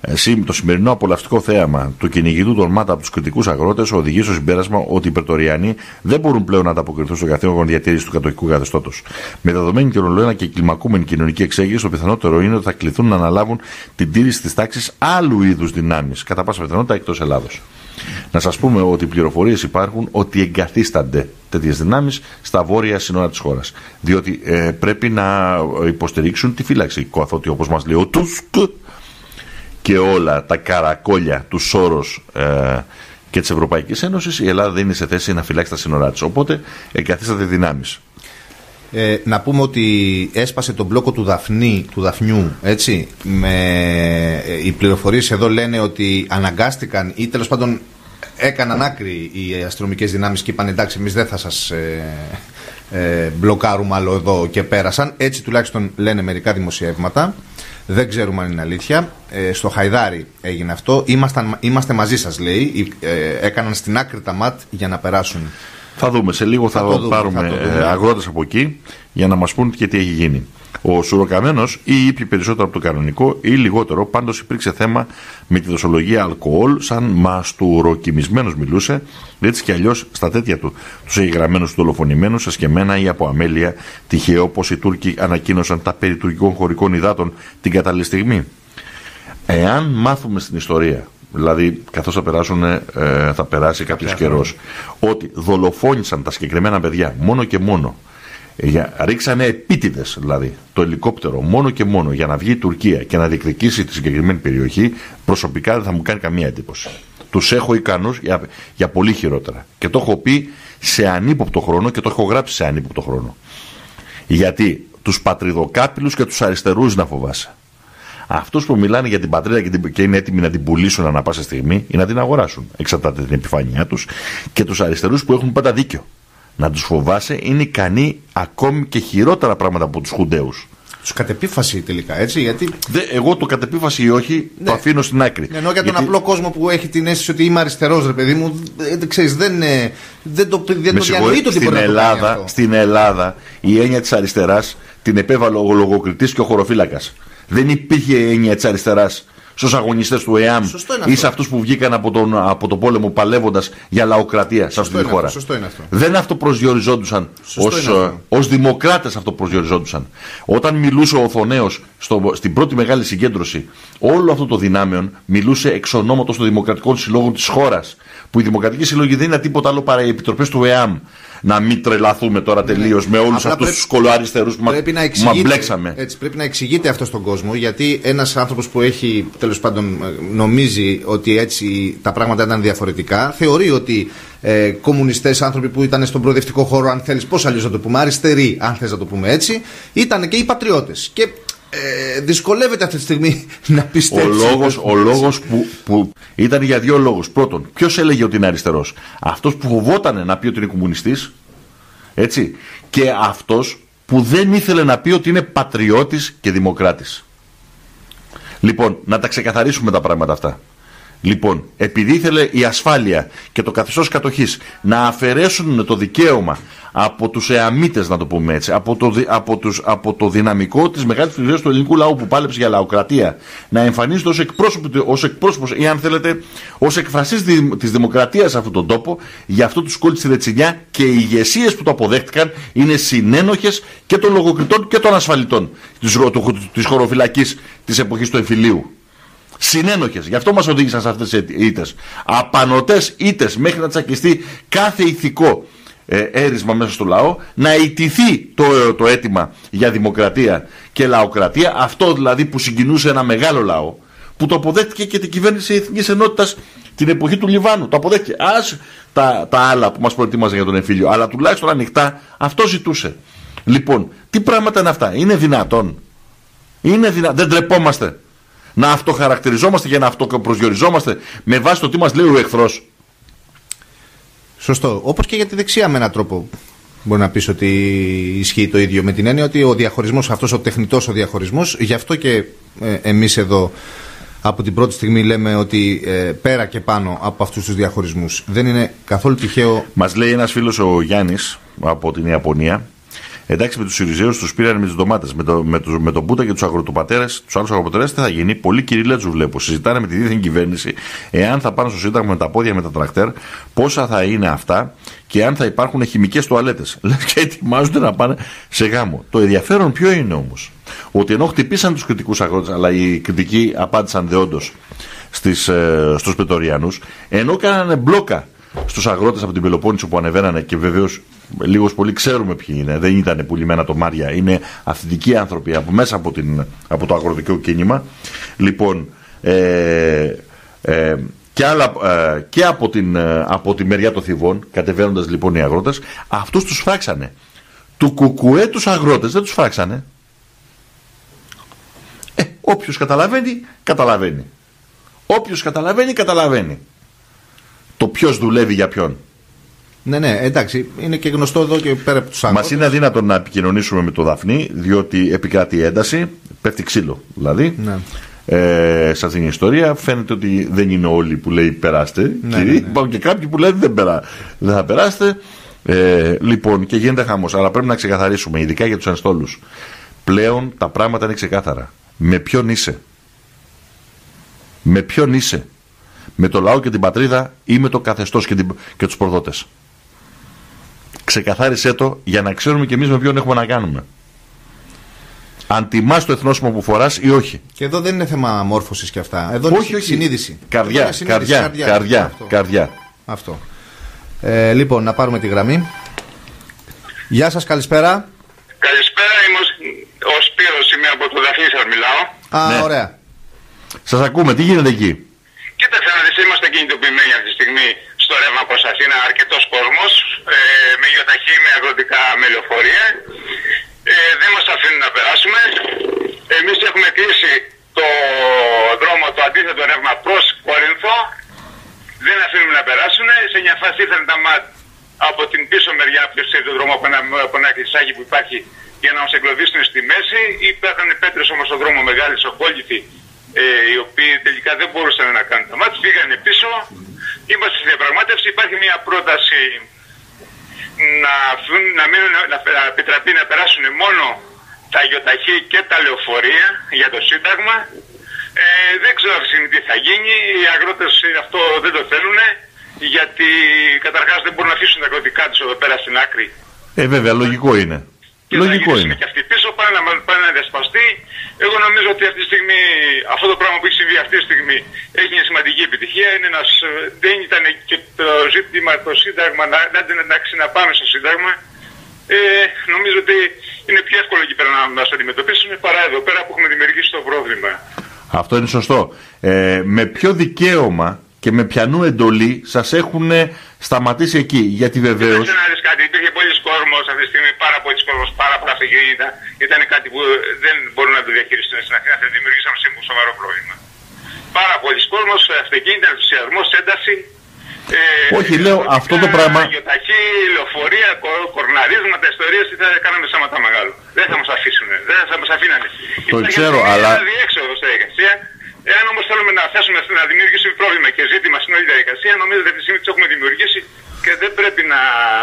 Το σημερινό απολαυστικό θέαμα του κυνηγητού των ΜΑΤΑ από τους κριτικούς αγρότες οδηγεί στο συμπέρασμα ότι οι Πρετοριανοί δεν μπορούν πλέον να ανταποκριθούν στο καθήκον διατήρηση του κατοχικού καθεστώτος. Με δεδομένη και ολοένα και κλιμακούμενη κοινωνική εξέγερση, το πιθανότερο είναι ότι θα κληθούν να αναλάβουν την τήρηση της τάξης άλλου είδους δυνάμεις, κατά πάσα πιθανότητα εκτός Ελλάδος. Να σας πούμε ότι οι πληροφορίες υπάρχουν ότι εγκαθίστανται τέτοιες δυνάμεις στα βόρεια σύνορα της χώρας. Διότι ε, πρέπει να υποστηρίξουν τη φύλαξη. Καθότι, όπως μας λέει ο Τούσκ και όλα τα καρακόλια του Σόρος ε, και της Ευρωπαϊκής Ένωσης, η Ελλάδα δεν είναι σε θέση να φυλάξει τα σύνορά της. Οπότε εγκαθίστανται δυνάμεις. Ε, να πούμε ότι έσπασε τον μπλόκο του, Δαφνή, του Δαφνιού, έτσι, με, οι πληροφορίες εδώ λένε ότι αναγκάστηκαν ή τέλος πάντων έκαναν άκρη οι αστυνομικές δυνάμεις και είπαν εντάξει, εμείς δεν θα σας ε, ε, μπλοκάρουμε άλλο εδώ, και πέρασαν. Έτσι τουλάχιστον λένε μερικά δημοσιεύματα. Δεν ξέρουμε αν είναι αλήθεια. Ε, στο Χαϊδάρι έγινε αυτό. Ήμασταν, είμαστε μαζί σας, λέει. Ε, έκαναν στην άκρη τα ΜΑΤ για να περάσουν. Θα δούμε. Σε λίγο θα, θα δούμε, πάρουμε θα αγρότες από εκεί για να μας πούν και τι έχει γίνει. Ο Σουροκαμένος ή ήπιε περισσότερο από το κανονικό ή λιγότερο, πάντως υπήρξε θέμα με τη δοσολογία αλκοόλ, σαν μαστουροκοιμισμένος μιλούσε, έτσι κι αλλιώς στα τέτοια του. Τους εγγραμμένους του δολοφονημένους, ασκεμένα ή από αμέλεια, τυχαίο όπως οι Τούρκοι ανακοίνωσαν τα περί τουρκικών χωρικών υδάτων την κατάλληλη στιγμή. Εάν μάθουμε στην ιστορία, δηλαδή καθώς θα, περάσουν, ε, θα περάσει κάποιος καιρός, ότι δολοφόνησαν τα συγκεκριμένα παιδιά μόνο και μόνο, για, ρίξανε επίτηδες δηλαδή το ελικόπτερο μόνο και μόνο για να βγει η Τουρκία και να διεκδικήσει τη συγκεκριμένη περιοχή, προσωπικά δεν θα μου κάνει καμία εντύπωση. Τους έχω ικανούς για, για πολύ χειρότερα. Και το έχω πει σε ανύποπτο χρόνο και το έχω γράψει σε ανύποπτο χρόνο. Γιατί τους πατριδοκάπηλους και τους αριστερούς να φοβάσαι. Αυτούς που μιλάνε για την πατρίδα και, την, και είναι έτοιμοι να την πουλήσουν ανά πάσα στιγμή ή να την αγοράσουν, εξαρτάται την επιφάνειά τους, και τους αριστερούς που έχουν πάντα δίκιο. Να τους φοβάσαι, είναι ικανοί ακόμη και χειρότερα πράγματα από τους Χουντέους. Τους κατεπίφαση τελικά, έτσι, γιατί... Δε, εγώ το κατεπίφαση ή όχι, ναι, το αφήνω στην άκρη. Ναι, ενώ για τον γιατί... απλό κόσμο που έχει την αίσθηση ότι είμαι αριστερός, ρε παιδί μου, δεν ξέρεις, δεν, δεν το, δεν το διανοεί το στην Ελλάδα, στην Ελλάδα η έννοια της αριστεράς την επέβαλε ο λογοκριτής και ο χωροφύλακας. Δεν υπήρχε έννοια της αριστεράς στους αγωνιστές του ΕΑΜ ή σε αυτούς που βγήκαν από τον, από τον πόλεμο παλεύοντας για λαοκρατία σε αυτή τη χώρα. Σωστό είναι αυτό. Δεν αυτοπροσδιοριζόντουσαν ως, ως δημοκράτες, αυτοπροσδιοριζόντουσαν. Όταν μιλούσε ο Οθονέος στο, στην πρώτη μεγάλη συγκέντρωση όλο αυτό το δυνάμεων, μιλούσε εξ ονόματος των δημοκρατικών συλλόγων της χώρας. Που οι δημοκρατικοί σύλλογοι δεν είναι τίποτα άλλο παρά οι επιτροπές του ΕΑΜ. Να μην τρελαθούμε τώρα τελείως με όλους αυτούς τους κολοαριστερούς που μα μπλέξαμε. Έτσι, πρέπει να εξηγείται αυτό στον κόσμο, γιατί ένας άνθρωπος που έχει, τέλος πάντων, νομίζει ότι έτσι τα πράγματα ήταν διαφορετικά, θεωρεί ότι ε, κομμουνιστές, άνθρωποι που ήταν στον προοδευτικό χώρο, αν θέλεις, πώς αλλιώς να το πούμε, αριστεροί, αν θες να το πούμε έτσι, ήταν και οι πατριώτες. Και Ε, δυσκολεύεται αυτή τη στιγμή να πιστέψει. Ο λόγος, ο λόγος που, που ήταν για δύο λόγους. Πρώτον, ποιος έλεγε ότι είναι αριστερός? Αυτός που φοβόταν να πει ότι είναι κομμουνιστής, έτσι, και αυτός που δεν ήθελε να πει ότι είναι πατριώτης και δημοκράτης. Λοιπόν, να τα ξεκαθαρίσουμε τα πράγματα αυτά. Λοιπόν, επειδή ήθελε η ασφάλεια και το καθεστώς κατοχής να αφαιρέσουν το δικαίωμα από τους εαμίτες, να το πούμε έτσι, από το, από τους, από το δυναμικό της μεγάλης πλειοψηφίας του ελληνικού λαού που πάλεψε για λαοκρατία, να εμφανίζεται ως εκπρόσωπος, ως εκπρόσωπος ή αν θέλετε ως εκφραστής της δημοκρατίας σε αυτόν τον τόπο, γι' αυτό τους κόλλησε ρετσινιά και οι ηγεσίες που το αποδέχτηκαν είναι συνένοχες και των λογοκριτών και των ασφαλιτών της, της χωροφυλακής της εποχής του εμφυλίου. Συνένοχες. Γι' αυτό μας οδήγησαν σε αυτές τις ήττες. Απανωτές ήττες μέχρι να τσακιστεί κάθε ηθικό ε, έρισμα μέσα στο λαό, να ιτηθεί το, το αίτημα για δημοκρατία και λαοκρατία, αυτό δηλαδή που συγκινούσε ένα μεγάλο λαό, που το αποδέχτηκε και την κυβέρνηση Εθνικής Ενότητας την εποχή του Λιβάνου. Το αποδέχτηκε. Ας τα, τα άλλα που μας προετοίμαζαν για τον εμφύλιο, αλλά τουλάχιστον ανοιχτά αυτό ζητούσε. Λοιπόν, τι πράγματα είναι αυτά? Είναι δυνατόν? Είναι δυνα... Δεν τρεπόμαστε να αυτοχαρακτηριζόμαστε και να αυτοπροσδιοριζόμαστε με βάση το τι μας λέει ο εχθρός? Σωστό. Όπως και για τη δεξιά με έναν τρόπο μπορεί να πεις ότι ισχύει το ίδιο, με την έννοια ότι ο διαχωρισμός, αυτός ο τεχνητός ο διαχωρισμός, γι' αυτό και ε, εμείς εδώ από την πρώτη στιγμή λέμε ότι ε, πέρα και πάνω από αυτούς τους διαχωρισμούς δεν είναι καθόλου τυχαίο. Μας λέει ένας φίλος, ο Γιάννης από την Ιαπωνία, Εντάξει, με τους Συριζέους τους πήραν με τις ντομάτες. Με, το, με, το, με τον Πούτα και τους αγροτοπατέρες, τους άλλους αγροτοπατέρες, τι θα γίνει. Πολύ κυριλέτσου βλέπω. Συζητάνε με τη δίθεν κυβέρνηση εάν θα πάνε στο Σύνταγμα με τα πόδια με τα τρακτέρ, πόσα θα είναι αυτά και αν θα υπάρχουν χημικές τουαλέτες. Λες και ετοιμάζονται να πάνε σε γάμο. Το ενδιαφέρον ποιο είναι όμως? Ότι ενώ χτυπήσαν τους κριτικούς αγρότες, αλλά οι κριτικοί απάντησαν δεόντως στις, ε, στους Πετωριανούς, ενώ κάνανε μπλόκα στους αγρότες από την Πελοπόννησο που ανεβαίνανε, και βεβαίως λίγος πολύ ξέρουμε ποιοι είναι, δεν ήταν πουλημένα τομάρια, είναι αυθεντικοί άνθρωποι από μέσα από, την, από το αγροτικό κίνημα. Λοιπόν, ε, ε, και, άλλα, ε, και από, την, ε, από τη μεριά των Θηβών, κατεβαίνοντας λοιπόν οι αγρότες, αυτούς τους φράξανε. Του κουκουέ τους αγρότες δεν τους φράξανε. Ε, όποιος καταλαβαίνει, καταλαβαίνει. Όποιος καταλαβαίνει, καταλαβαίνει. Το ποιος δουλεύει για ποιον. Ναι, ναι, εντάξει, είναι και γνωστό εδώ και πέρα από τους αγρότες. Μας είναι αδύνατο να επικοινωνήσουμε με το Δαφνί, διότι επικράτει ένταση, πέφτει ξύλο δηλαδή. Ναι. Ε, σε αυτήν την ιστορία φαίνεται ότι δεν είναι όλοι που λέει περάστε. Ναι, κύριοι, ναι, ναι. Υπάρχουν και κάποιοι που λένε δεν, περά, δεν θα περάσετε. Ε, λοιπόν, και γίνεται χαμός. Αλλά πρέπει να ξεκαθαρίσουμε, ειδικά για τους ανστόλους. Πλέον τα πράγματα είναι ξεκάθαρα. Με ποιον είσαι? Με ποιον είσαι? Με το λαό και την πατρίδα ή με το καθεστώς και, την, και τους προδότες? Ξεκαθάρισέ το για να ξέρουμε και εμείς με ποιον έχουμε να κάνουμε. Αν τιμάς το εθνόσημο που φοράς ή όχι. Και εδώ δεν είναι θέμα μόρφωσης και αυτά. Εδώ όχι, είναι όχι. συνείδηση. Καρδιά, είναι συνείδηση, καρδιά, καρδιά, καρδιά, αυτό. καρδιά. Αυτό. Ε, λοιπόν, να πάρουμε τη γραμμή. Γεια σας, καλησπέρα. Καλησπέρα, είμαι ο Σπύρος, είμαι από το Δαφνί, σας μιλάω. Α, ναι. Ωραία. Σας ακούμε, τι γίνεται εκεί? Κοίταξε να δεις, είμαστε κινητοποιημένοι αυτή τη στιγμή στο ρεύμα προς Αθήνα, αρκετός κόσμος, ε, με γιοταχή, με αγροτικά, με λεωφορεία. Ε, δεν μας αφήνουν να περάσουμε. Εμείς έχουμε κλείσει το δρόμο, το αντίθετο ρεύμα προς Κόρινθο. Δεν αφήνουμε να περάσουν. Σε μια φάση ήρθαν τα ΜΑΤ από την πίσω μεριά, ποιος ξέρει τον δρόμο από ένα, από ένα κλεισάκι που υπάρχει, για να μας εγκλωβίσουν στη μέση. Υπήρχαν πέτρες όμως στον δρόμο μεγάλοι, σοκόληθοι, ε, οι οποίοι τελικά δεν μπορούσαν να κάνουν τα μάτς, πήγανε πίσω. Είμαστε στη διαπραγμάτευση. Υπάρχει μια πρόταση να, να, μην, να, να επιτραπεί να περάσουν μόνο τα γιοταχή και τα λεωφορεία για το Σύνταγμα. Ε, δεν ξέρω αυτή τι θα γίνει. Οι αγρότες αυτό δεν το θέλουν, γιατί καταρχάς δεν μπορούν να αφήσουν τα αγροτικά τους εδώ πέρα στην άκρη. Ε, βέβαια, λογικό είναι. Και λογικό είναι. Και αυτοί πίσω πάνε να, πάνε να διασπαστεί. Εγώ νομίζω ότι αυτή τη στιγμή, αυτό το πράγμα που έχει συμβεί αυτή τη στιγμή έχει μια σημαντική επιτυχία. Είναι ένας, δεν ήταν και το ζήτημα το Σύνταγμα, να, να, να ξαναπάμε στο Σύνταγμα. Ε, νομίζω ότι είναι πιο εύκολο εκεί πέρα να μας αντιμετωπίσουν παρά εδώ πέρα που έχουμε δημιουργήσει το πρόβλημα. Αυτό είναι σωστό. Ε, με ποιο δικαίωμα και με ποιανού εντολή σας έχουν σταματήσει εκεί? Γιατί βεβαίως. Δεν να κάτι, υπήρχε πολλοί κόσμος αυτή τη στιγμή, πάρα πολλοί κόσμος, πάρα πολλά αυτοκίνητα. Ήταν κάτι που δεν μπορούν να το διαχειριστούν στην Αθήνα, θα δημιουργήσαμε σε σοβαρό πρόβλημα. Πάρα πολλοί κόσμος, αυτοκίνητα, ενθουσιασμός, ένταση. Ε, Όχι, λέω αυτό το πράγμα. Γιοταχή, λεωφορεία, κορναρίσματα, ιστορίες, θα κάναμε σάματα μεγάλο. Δεν θα μας αφήσουν, δεν θα μας αφήνανε. Το ξέρω, αλλά. Είναι διέξοδο στη διαδικασία. Εάν όμως θέλουμε να θέσουμε να δημιουργήσουμε πρόβλημα και ζήτημα στην όλη διαδικασία, νομίζω ότι αυτή τη στιγμή το έχουμε δημιουργήσει και δεν πρέπει να,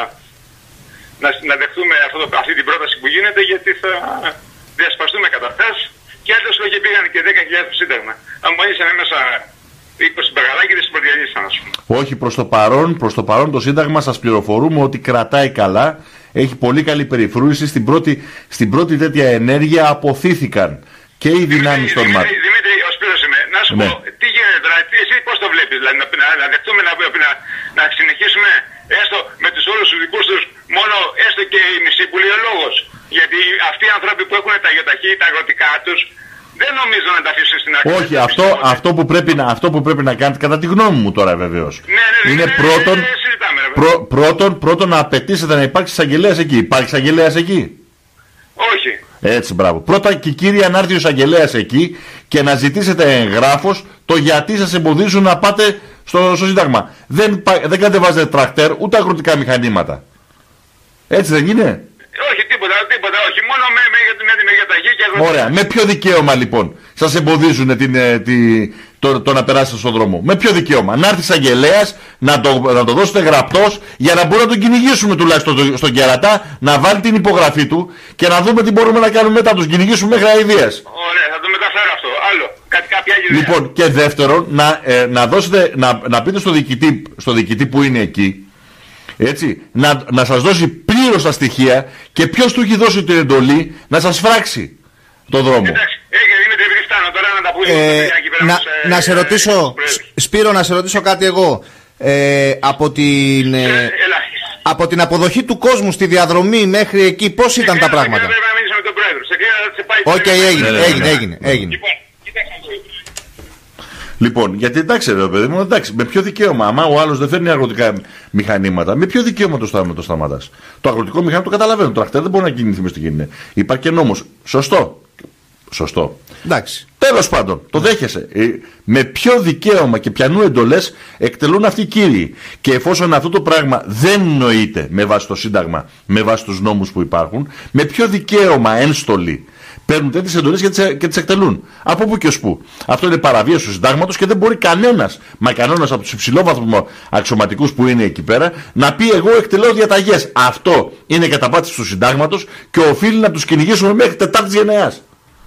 να, να δεχτούμε αυτό το, αυτή την πρόταση που γίνεται, γιατί θα διασπαστούμε καταρχάς. Και άλλοι και πήγαν και δέκα χιλιάδες Σύνταγμα. Αν μόλισαν μέσα είκοσι μπαγαλάκιδες στην Πορτιαλίσσα, ας πούμε. Όχι, προς το παρόν, προς το παρόν το Σύνταγμα σας πληροφορούμε ότι κρατάει καλά. Έχει πολύ καλή περιφρούρηση. Στην πρώτη, στην πρώτη τέτοια ενέργεια αποθήθηκαν και οι δυνάμεις των ΜΑΤ. Δημήτρη, ο Σπύρος είμαι. Να σου ναι. πω, τι γίνεται τώρα, τι, εσύ πώς το βλέπεις, δηλαδή να, να, να δεχτούμε να, να, να συνεχίσουμε έστω με τους όλους τους δικούς τους, μόνο έστω και η μισή που λέει ο λόγος. Γιατί αυτοί οι άνθρωποι που έχουν τα γιοταχή, τα αγροτικά τους, δεν νομίζω να τα αφήσουν στην άκρη. Όχι, αυτό, αυτό, που πρέπει να, αυτό που πρέπει να κάνετε, κατά τη γνώμη μου τώρα βεβαίως, ναι, ναι, ναι, είναι ναι, πρώτον, ναι, ναι, συζητάμε, πρω, πρώτον, πρώτον να απαιτήσετε να υπάρξει εισαγγελέας εκεί. Υπάρχει εισαγγελέας εκεί? Όχι. Έτσι, μπράβο. Πρώτα και κύρια να έρθει ο εισαγγελέας εκεί και να ζητήσετε εγγράφος το γιατί σας εμποδίζουν να πάτε στο, στο Σύνταγμα. Δεν, δεν κατεβάζετε τρακτέρ ούτε αγροτικά μηχανήματα. Έτσι δεν είναι? Όχι, τίποτα, τίποτα, όχι. Μόνο με, με, με, με, με γιοταχή και αγροτικά. Ωραία. Με ποιο δικαίωμα λοιπόν σας εμποδίζουν την, τη, το, το να περάσετε στον δρόμο? Με ποιο δικαίωμα? Να έρθει εισαγγελέας, να το, να το δώσετε γραπτός, για να μπορούμε να τον κυνηγήσουμε τουλάχιστον στον κερατά, να βάλει την υπογραφή του και να δούμε τι μπορούμε να κάνουμε μετά. Να τον κυνηγήσουμε μέχρι αηδίας. Ωραία, θα το μεταφέρω αυτό. Άλλο, κάτι κάποια άλλη δουλειά. Λοιπόν, και δεύτερον, να, ε, να, δώσετε, να, να πείτε στο διοικητή, στο διοικητή που είναι εκεί, έτσι, να, να σας δώσει πλήρως τα στοιχεία και ποιος του έχει δώσει την εντολή να σας φράξει το δρόμο. Εντάξει, γίνεται επειδή φτάνω τώρα να τα πούμε. Ε, να, σε, να σε ρωτήσω, Σπύρο, να σε ρωτήσω κάτι εγώ. Ε, από, την, ε, από την αποδοχή του κόσμου στη διαδρομή μέχρι εκεί, πώς ήταν τα πράγματα? Οκ, έγινε, έγινε, έγινε, έγινε. Λοιπόν, γιατί εντάξει, ρε παιδί μου, εντάξει, με ποιο δικαίωμα? Άμα ο άλλος δεν φέρνει αγροτικά μηχανήματα, με ποιο δικαίωμα το, στά, το σταματάς? Το αγροτικό μηχάνημα το καταλαβαίνω. Το τρακτέρ δεν μπορεί να κινηθεί μες στην κοινή. Υπάρχει και νόμος. Σωστό. Σωστό. Εντάξει. Τέλος πάντων, το δέχεσαι. Ε, με ποιο δικαίωμα και ποιανού εντολές εκτελούν αυτοί οι κύριοι? Και εφόσον αυτό το πράγμα δεν νοείται με βάση το Σύνταγμα, με βάση τους νόμους που υπάρχουν, με ποιο δικαίωμα ένστολοι παίρνουν τέτοιες εντολές και τις εκτελούν? Από πού και ως πού? Αυτό είναι παραβίαση του Συντάγματος και δεν μπορεί κανένας, μα κανένας από τους υψηλόβαθμους αξιωματικούς που είναι εκεί πέρα, να πει εγώ εκτελώ διαταγές. Αυτό είναι καταπάτηση του Συντάγματος και οφείλει να τους κυνηγήσουμε μέχρι τετάρτης γενεάς.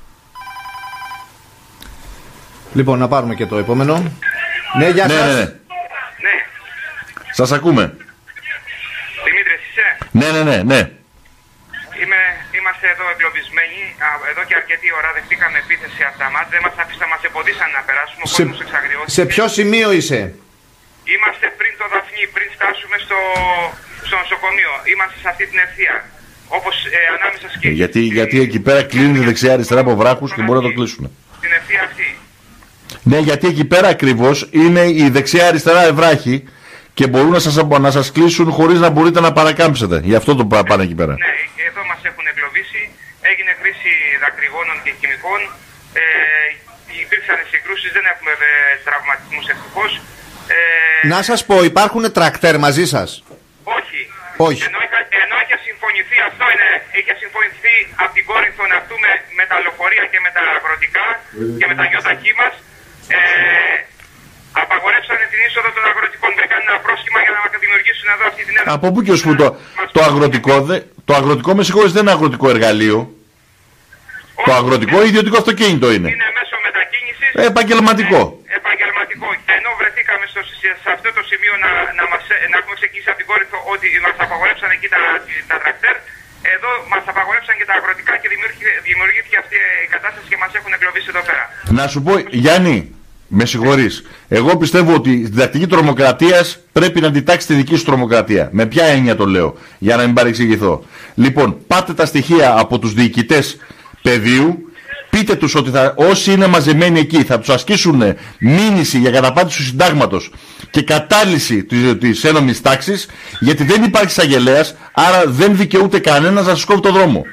Λοιπόν, να πάρουμε και το επόμενο. Ναι, γεια ναι, σας. Ναι, ναι. Ναι. Σας ακούμε. Δημήτρης είσαι? Ναι, ναι, ναι, ναι. Είμαι, είμαστε εδώ εγκλωβισμένοι. Εδώ και αρκετή ώρα δεχτήκαμε επίθεση από τα ΜΑΤ. Δεν μας αφήσαν, μας εμποδίσαν να περάσουμε. Ο κόσμος εξαγριώθηκε. Σε ποιο σημείο είσαι? Είμαστε πριν το Δαφνί, πριν φτάσουμε στο, στο νοσοκομείο. Είμαστε σε αυτή την ευθεία. Όπως ε, ανάμεσα σκηνή. Ε, γιατί, γιατί εκεί πέρα κλείνει δεξιά-αριστερά από βράχους και μπορεί να το κλείσουν. Την ευθεία αυτή. Ναι, γιατί εκεί πέρα ακριβώς είναι η δεξιά-αριστερά ευράχη και μπορούν να σας, να σας κλείσουν χωρίς να μπορείτε να παρακάμψετε. Γι' αυτό το πάνε εκεί πέρα. Ναι, εδώ μας έχουν εγκλωβίσει. Έγινε χρήση δακρυγόνων και χημικών. Ε, υπήρξαν συγκρούσεις, δεν έχουμε τραυματισμούς ευτυχώς. Ε, να σας πω, υπάρχουν τρακτέρ μαζί σας? Όχι. Όχι. Ενώ, ενώ είχε συμφωνηθεί, αυτό είναι, είχε συμφωνηθεί από την Κόρινθο να έρθουμε με τα λεωφορεία και με τα αγροτικά και με τα γιοταχή μας. Ε, απαγορεύσανε την είσοδο των αγροτικών. Βρήκαν ένα πρόσχημα για να δημιουργήσουν εδώ αυτή την έδρα. Από πού και ως πού το, το αγροτικό, δε, το αγροτικό με συγχωρείς δεν είναι αγροτικό εργαλείο. Όχι, το αγροτικό είναι, ιδιωτικό αυτοκίνητο είναι. Είναι μέσω μετακίνησης. Ε, επαγγελματικό. Ε, επαγγελματικό. Και ενώ βρεθήκαμε στο, σε αυτό το σημείο να, να, μας, να έχουμε ξεκινήσει από την Κόρινθο ότι μας απαγορεύσαν εκεί τα, τα τρακτέρ, εδώ μας απαγορεύσαν και τα αγροτικά και δημιουργήθηκε, δημιουργήθηκε αυτή η κατάσταση και μας έχουν εγκλωβίσει εδώ πέρα. Να σου πω, Γιάννη, με συγχωρείς, εγώ πιστεύω ότι η διδακτική τρομοκρατίας πρέπει να αντιτάξει τη δική σου τρομοκρατία. Με ποια έννοια το λέω, για να μην παρεξηγηθώ? Λοιπόν, πάτε τα στοιχεία από τους διοικητές παιδείου, πείτε τους ότι θα, όσοι είναι μαζεμένοι εκεί θα τους ασκήσουν μήνυση για καταπάτηση του Συντάγματος και κατάλυση της, της ένομης τάξης, γιατί δεν υπάρχει εισαγγελέας, άρα δεν δικαιούται κανένας να σας κόβει το δρόμο.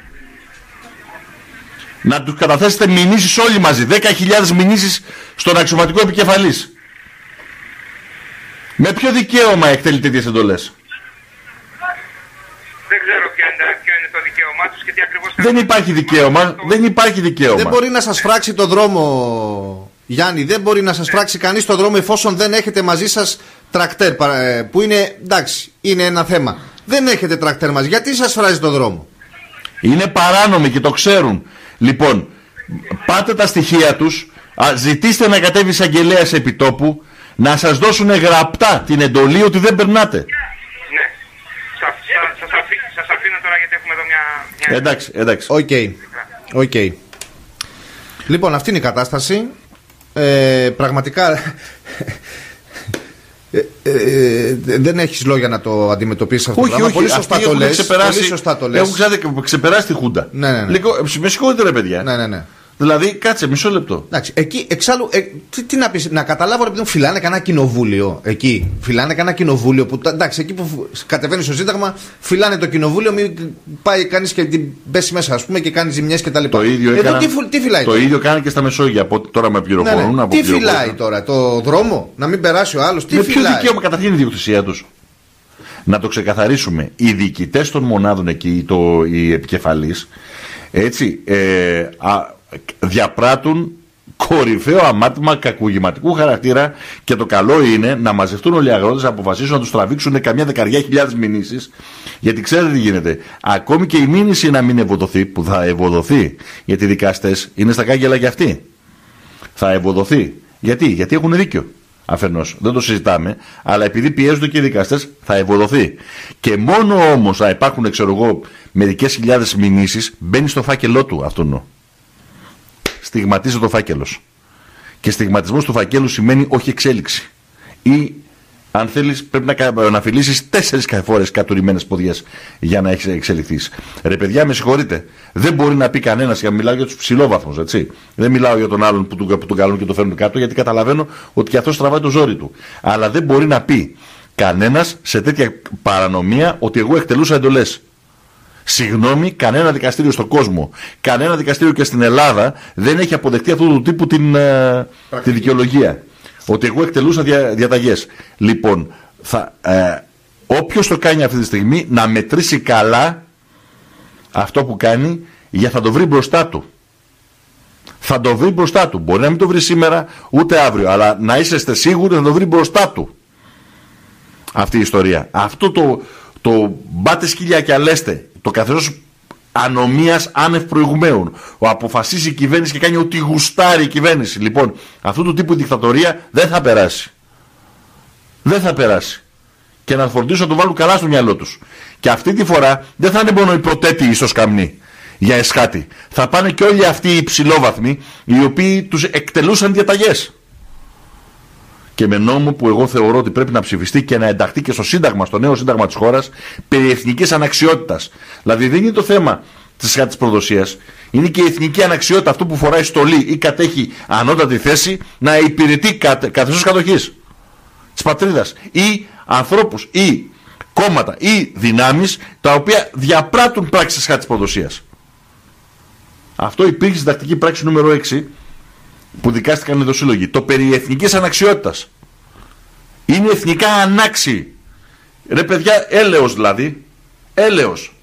Να τους καταθέσετε μηνύσεις όλοι μαζί, δέκα χιλιάδες μηνύσεις στον αξιωματικό επικεφαλής. Με ποιο δικαίωμα εκτελεί τέτοιες εντολές? Δεν ξέρω ποιο είναι, ποιο είναι το δικαίωμά τους και τι ακριβώς... Δεν υπάρχει δικαίωμα, δεν υπάρχει δικαίωμα. Δεν μπορεί να σας φράξει το δρόμο, Γιάννη, δεν μπορεί να σας φράξει κανείς το δρόμο εφόσον δεν έχετε μαζί σας τρακτέρ, που είναι, εντάξει, είναι ένα θέμα. Δεν έχετε τρακτέρ μαζί, γιατί σας φράζει το δρόμο? Είναι παράνομοι και το ξέρουν. Λοιπόν, πάτε τα στοιχεία τους, ζητήστε να κατέβει εισαγγελέας επιτόπου, να σας δώσουν γραπτά την εντολή ότι δεν περνάτε. Ναι. Σας, σας, αφή, σας αφήνω τώρα γιατί έχουμε εδώ μια... μια... Εντάξει, εντάξει. Οκ. Okay. Okay. Λοιπόν, αυτή είναι η κατάσταση. Ε, πραγματικά... Ε, ε, δεν έχεις λόγια να το αντιμετωπίσεις αυτό. Όχι, όχι, πολύ σωστά το λες. Πολύ σωστά το λες. Έχουν ξεπεράσει τη Χούντα. Ναι, ναι, ναι. Λίγο, με συγχωρείτε ρε παιδιά. Ναι, ναι, ναι. Δηλαδή, κάτσε μισό λεπτό. Εντάξει, εκεί εξάλλου. Ε, τι, τι να πεις, να καταλάβω επειδή φυλάνε κανένα κοινοβούλιο. Εκεί. Φυλάνε κανένα κοινοβούλιο που. Εντάξει, εκεί που κατεβαίνει στο Σύνταγμα, φυλάνε το κοινοβούλιο, μην πάει κανεί και την πέσει μέσα, ας πούμε, και κάνει ζημιές κτλ. Το ίδιο Εδώ έκανα, τι, τι φυλάει. Το τώρα? ίδιο κάνει και στα Μεσόγεια. Από τώρα με πληροφορούν. Ναι, ναι. Τι φυλάει τώρα, το δρόμο, να μην περάσει ο άλλος? Τι με φυλάει? ποιο δικαίωμα καταρχήν η ιδιοκτησία τους? Να το ξεκαθαρίσουμε. Οι διοικητές των μονάδων εκεί, το, οι επικεφαλείς, έτσι, ε, α, διαπράττουν κορυφαίο αμάρτημα κακουργηματικού χαρακτήρα, και το καλό είναι να μαζευτούν όλοι οι αγρότες, να αποφασίσουν να τους τραβήξουν καμιά δεκαριά χιλιάδες μηνύσεις, γιατί ξέρετε τι γίνεται. Ακόμη και η μήνυση να μην ευοδοθεί, που θα ευοδοθεί, γιατί οι δικαστές είναι στα κάγκελα κι αυτοί. Θα ευοδοθεί. Γιατί, γιατί έχουν δίκιο. Αφενός, δεν το συζητάμε, αλλά επειδή πιέζονται και οι δικαστές, θα ευοδοθεί. Και μόνο όμως θα υπάρχουν, ξέρω εγώ, μερικές χιλιάδες μηνύσεις, μπαίνει στο φάκελό του αυτόν. Στιγματίζεται το φάκελος. Και στιγματισμός του φακέλου σημαίνει όχι εξέλιξη. Ή, αν θέλεις, πρέπει να, να φιλήσεις τέσσερις φορές κατουρημένες ποδιές για να εξελιχθείς. Ρε παιδιά, με συγχωρείτε. Δεν μπορεί να πει κανένας, για να μιλάω για τους ψηλόβαθμους, έτσι. Δεν μιλάω για τον άλλον που τον, που τον καλούν και τον φέρνουν κάτω, γιατί καταλαβαίνω ότι και αυτός τραβάει το ζόρι του. Αλλά δεν μπορεί να πει κανένας σε τέτοια παρανομία ότι εγώ εκτελούσα εντολές. Συγγνώμη, κανένα δικαστήριο στον κόσμο, κανένα δικαστήριο και στην Ελλάδα δεν έχει αποδεχτεί αυτού του τύπου την, ε, τη δικαιολογία. Ότι εγώ εκτελούσα δια, διαταγές. Λοιπόν, θα, ε, όποιος το κάνει αυτή τη στιγμή να μετρήσει καλά αυτό που κάνει, για θα το βρει μπροστά του. Θα το βρει μπροστά του. Μπορεί να μην το βρει σήμερα ούτε αύριο, αλλά να είσαστε σίγουροι θα το βρει μπροστά του. Αυτή η ιστορία. Αυτό το, το μπάτε σκυλιά και αλέστε, το καθεστώς ανομίας άνευ προηγουμένου. Ο αποφασίζει η κυβέρνηση και κάνει ό,τι γουστάρει η κυβέρνηση. Λοιπόν, αυτού του τύπου δικτατορία δεν θα περάσει. Δεν θα περάσει. Και να φροντίσουν να το βάλουν καλά στο μυαλό τους. Και αυτή τη φορά δεν θα είναι μόνο οι προτέτειοι στο σκαμνί για εσχάτη. Θα πάνε και όλοι αυτοί οι υψηλόβαθμοι, οι οποίοι τους εκτελούσαν διαταγές. Και με νόμο που εγώ θεωρώ ότι πρέπει να ψηφιστεί και να ενταχθεί και στο Σύνταγμα, στο νέο Σύνταγμα της χώρας, περί εθνικής αναξιότητας. Δηλαδή δεν είναι το θέμα της της προδοσίας, είναι και η εθνική αναξιότητα, αυτό που φοράει στολή ή κατέχει ανώτατη θέση, να υπηρετεί καθεστώς κατοχής της πατρίδας, ή ανθρώπους ή κόμματα ή δυνάμεις τα οποία διαπράττουν πράξεις κατά της προδοσίας. Αυτό υπήρχε στην τακτική πράξη νούμερο έξι που δικάστηκαν οι δοσύλλογοι. Το περί εθνικής αναξιότητας. Είναι εθνικά ανάξιοι. Ρε παιδιά, έλεος δηλαδή. Έλεος.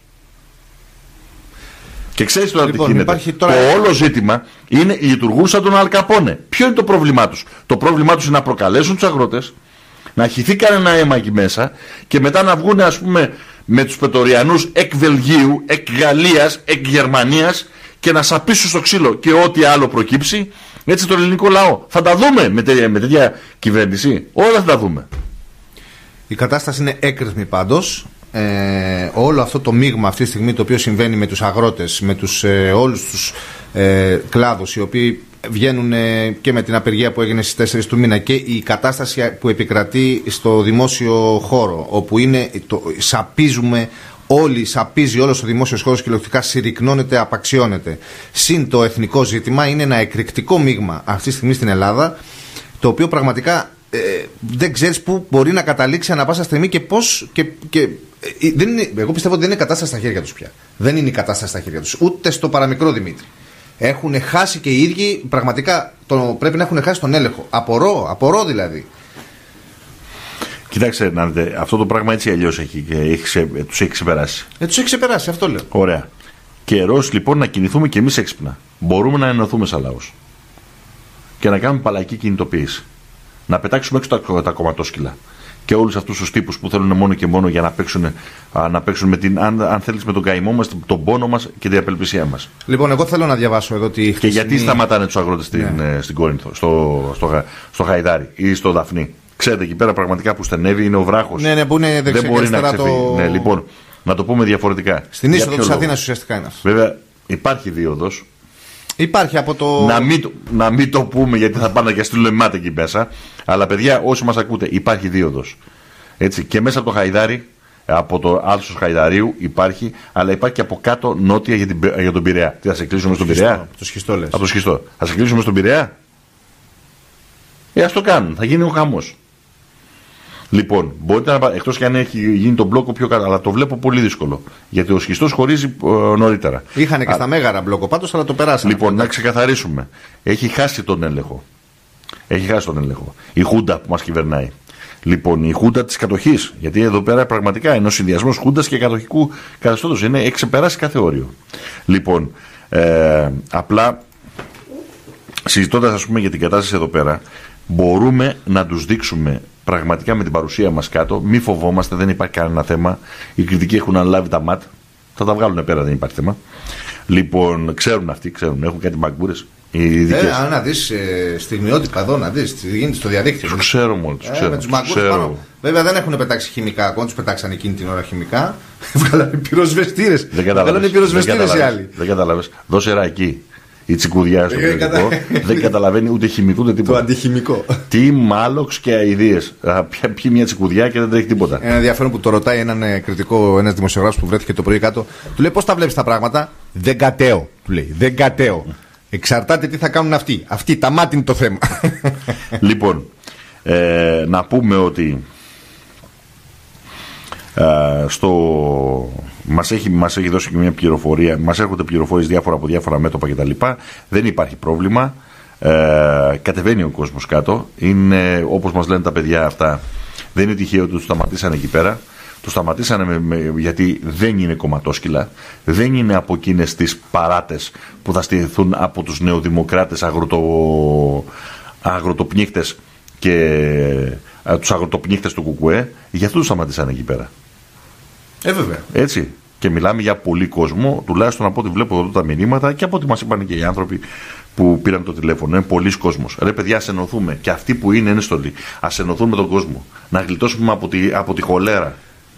Και ξέρεις τώρα λοιπόν, τι γίνεται. Τώρα... Το όλο ζήτημα είναι λειτουργούν σαν τον Αλ Καπόνε. Ποιο είναι το πρόβλημά τους? Το πρόβλημά τους είναι να προκαλέσουν τους αγρότες, να χυθεί κανένα αίμα εκεί μέσα και μετά να βγουν, ας πούμε, με τους πετοριανούς εκ Βελγίου, εκ Γαλλίας, εκ Γερμανίας και να σαπίσουν στο ξύλο και ό,τι άλλο προκύψει. Έτσι το ελληνικό λαό. Θα τα δούμε με τέτοια, με τέτοια κυβέρνηση. Όλα θα τα δούμε. Η κατάσταση είναι έκρηθμη πάντως. Ε, όλο αυτό το μείγμα αυτή τη στιγμή το οποίο συμβαίνει με τους αγρότες, με τους, ε, όλους τους ε, κλάδους οι οποίοι βγαίνουν ε, και με την απεργία που έγινε στις τέσσερις του μήνα και η κατάσταση που επικρατεί στο δημόσιο χώρο, όπου είναι, το, σαπίζουμε όλοι, σαπίζει όλος ο δημόσιος χώρος και λογικά συρρυκνώνεται, απαξιώνεται. Συν το εθνικό ζήτημα είναι ένα εκρηκτικό μείγμα αυτή τη στιγμή στην Ελλάδα, το οποίο πραγματικά ε, δεν ξέρεις πού μπορεί να καταλήξει ανά πάσα στιγμή και πώς. Και, και, ε, δεν είναι, εγώ πιστεύω ότι δεν είναι κατάσταση στα χέρια τους πια. Δεν είναι η κατάσταση στα χέρια τους. Ούτε στο παραμικρό Δημήτρη. Έχουν χάσει και οι ίδιοι, πραγματικά το, πρέπει να έχουν χάσει τον έλεγχο. Απορώ, απορώ δηλαδή. Κοιτάξτε, να δείτε, αυτό το πράγμα έτσι αλλιώς έχει, έχει, τους έχει ξεπεράσει. Ε, τους έχει ξεπεράσει, αυτό λέω. Ωραία. Καιρός λοιπόν να κινηθούμε και εμείς έξυπνα. Μπορούμε να ενωθούμε σαν λαός. Και να κάνουμε παλαϊκή κινητοποίηση. Να πετάξουμε έξω τα, τα κομματόσκυλα. Και όλους αυτούς τους τύπους που θέλουν μόνο και μόνο για να παίξουν, να παίξουν με την, αν, αν θέλεις, με τον καημό μας, τον πόνο μας και την απελπισία μας. Λοιπόν, εγώ θέλω να διαβάσω εδώ τη χθεσινή... Και γιατί σταματάνε τους αγρότες στην, ναι. στην Κόρινθο, στο, στο, στο Χαϊδάρι ή στο Δαφνί. Ξέρετε, εκεί πέρα πραγματικά που στενεύει είναι ο βράχος. Ναι, ναι, που είναι δεξιά δεν μπορεί και να ξεφύγει. Το... Ναι, λοιπόν, να το πούμε διαφορετικά. Στην είσοδο της Αθήνας ουσιαστικά είναι αυτό. Βέβαια, υπάρχει δίωδος. Υπάρχει από το... Να μην, να μην το πούμε γιατί θα πάνε και στείλουν μάτε εκεί μέσα. Αλλά παιδιά, όσοι μας ακούτε, υπάρχει δίωδος. Έτσι, και μέσα από το Χαϊδάρι, από το άλσος Χαϊδαρίου υπάρχει, αλλά υπάρχει και από κάτω νότια για, την, για τον Πειραιά. Τι θα σε κλείσουμε στον Πειραιά? Από το σχιστό λες. Από το σχιστό. Θα σε κλείσουμε στον Πειραιά? Ε, ας το κάνουν. Θα γίνει ο χαμός. Λοιπόν, μπορείτε να, εκτός και αν έχει γίνει τον μπλόκο πιο κάτω, αλλά το βλέπω πολύ δύσκολο. Γιατί ο σχιστός χωρίζει ε, νωρίτερα. Είχαν και Α, στα Μέγαρα μπλόκο πάντως, αλλά το περάσανε. Λοιπόν, να ξεκαθαρίσουμε. Έχει χάσει τον έλεγχο. Έχει χάσει τον έλεγχο. Η Χούντα που μας κυβερνάει. Λοιπόν, η Χούντα της κατοχής. Γιατί εδώ πέρα πραγματικά είναι ο συνδυασμός Χούντας και κατοχικού καθεστώτος. Είναι, έχει ξεπεράσει κάθε όριο. Λοιπόν, ε, απλά συζητώντας ας πούμε για την κατάσταση εδώ πέρα, μπορούμε να τους δείξουμε πραγματικά με την παρουσία μας κάτω, μη φοβόμαστε, δεν υπάρχει κανένα θέμα. Οι κριτικοί έχουν αναλάβει τα ματ, θα τα βγάλουν πέρα, δεν υπάρχει θέμα. Λοιπόν, ξέρουν αυτοί, ξέρουν, έχουν κάτι μπαγκούρες. Ε, αν να δεις ε, στιγμιότυπα εδώ, να δεις τι γίνεται στο διαδίκτυο. Τους ξέρω μόνο, τους ε, ξέρω. Με τους μαγκούρες πάνω. Βέβαια δεν έχουν πετάξει χημικά, ακόμα τους πετάξαν εκείνη την ώρα χημικά. Βγάλανε πυροσβεστήρες. Δεν καταλαβαίνεις. πυροσβεστήρες οι άλλοι. Δεν καταλαβαίνεις. Δώσε ρακί. Η τσικουδιά στο περιοδικό δεν καταλαβαίνει ούτε χημικό ούτε τίποτα. Το αντιχημικό. Τι μάλοξ και αηδίες. Πιει μια τσικουδιά και δεν τρέχει τίποτα. Ένα ενδιαφέρον που το ρωτάει έναν κριτικό, ένας δημοσιογράφος που βρέθηκε το πρωί κάτω. Του λέει πώς τα βλέπεις τα πράγματα. Δεν κατέω. Του λέει. Δεν κατέω. Εξαρτάται τι θα κάνουν αυτοί. Αυτοί, τα μάτι είναι το θέμα. Λοιπόν, ε, να πούμε ότι ε, στο, μας, έχει, μας έχει δώσει και μια πληροφορία, μας έρχονται πληροφορίες διάφορα από διάφορα μέτωπα κτλ. Δεν υπάρχει πρόβλημα. Ε, κατεβαίνει ο κόσμος κάτω. Είναι, όπως μας λένε τα παιδιά αυτά, δεν είναι τυχαίο ότι τους σταματήσανε εκεί πέρα. Το σταματήσανε με, με, γιατί δεν είναι κομματόσκυλα, δεν είναι από εκείνες τις παράτες που θα στηθούν από τους νεοδημοκράτες αγροτο, αγροτοπνίχτες και α, τους αγροτοπνίχτες του Κουκουέ, γι' αυτό τους σταματήσανε εκεί πέρα. Ε, βέβαια. Έτσι. Και μιλάμε για πολύ κόσμο, τουλάχιστον από ό,τι βλέπω εδώ τα μηνύματα και από ό,τι μας είπαν και οι άνθρωποι που πήραν το τηλέφωνο. Είναι πολλοί κόσμος. Ρε παιδιά, ας ενωθούμε. Και αυτοί που είναι, είναι στολοί. Ας ενωθούμε με τον κόσμο. Να γλιτώσουμε από τη, από τη χολέρα.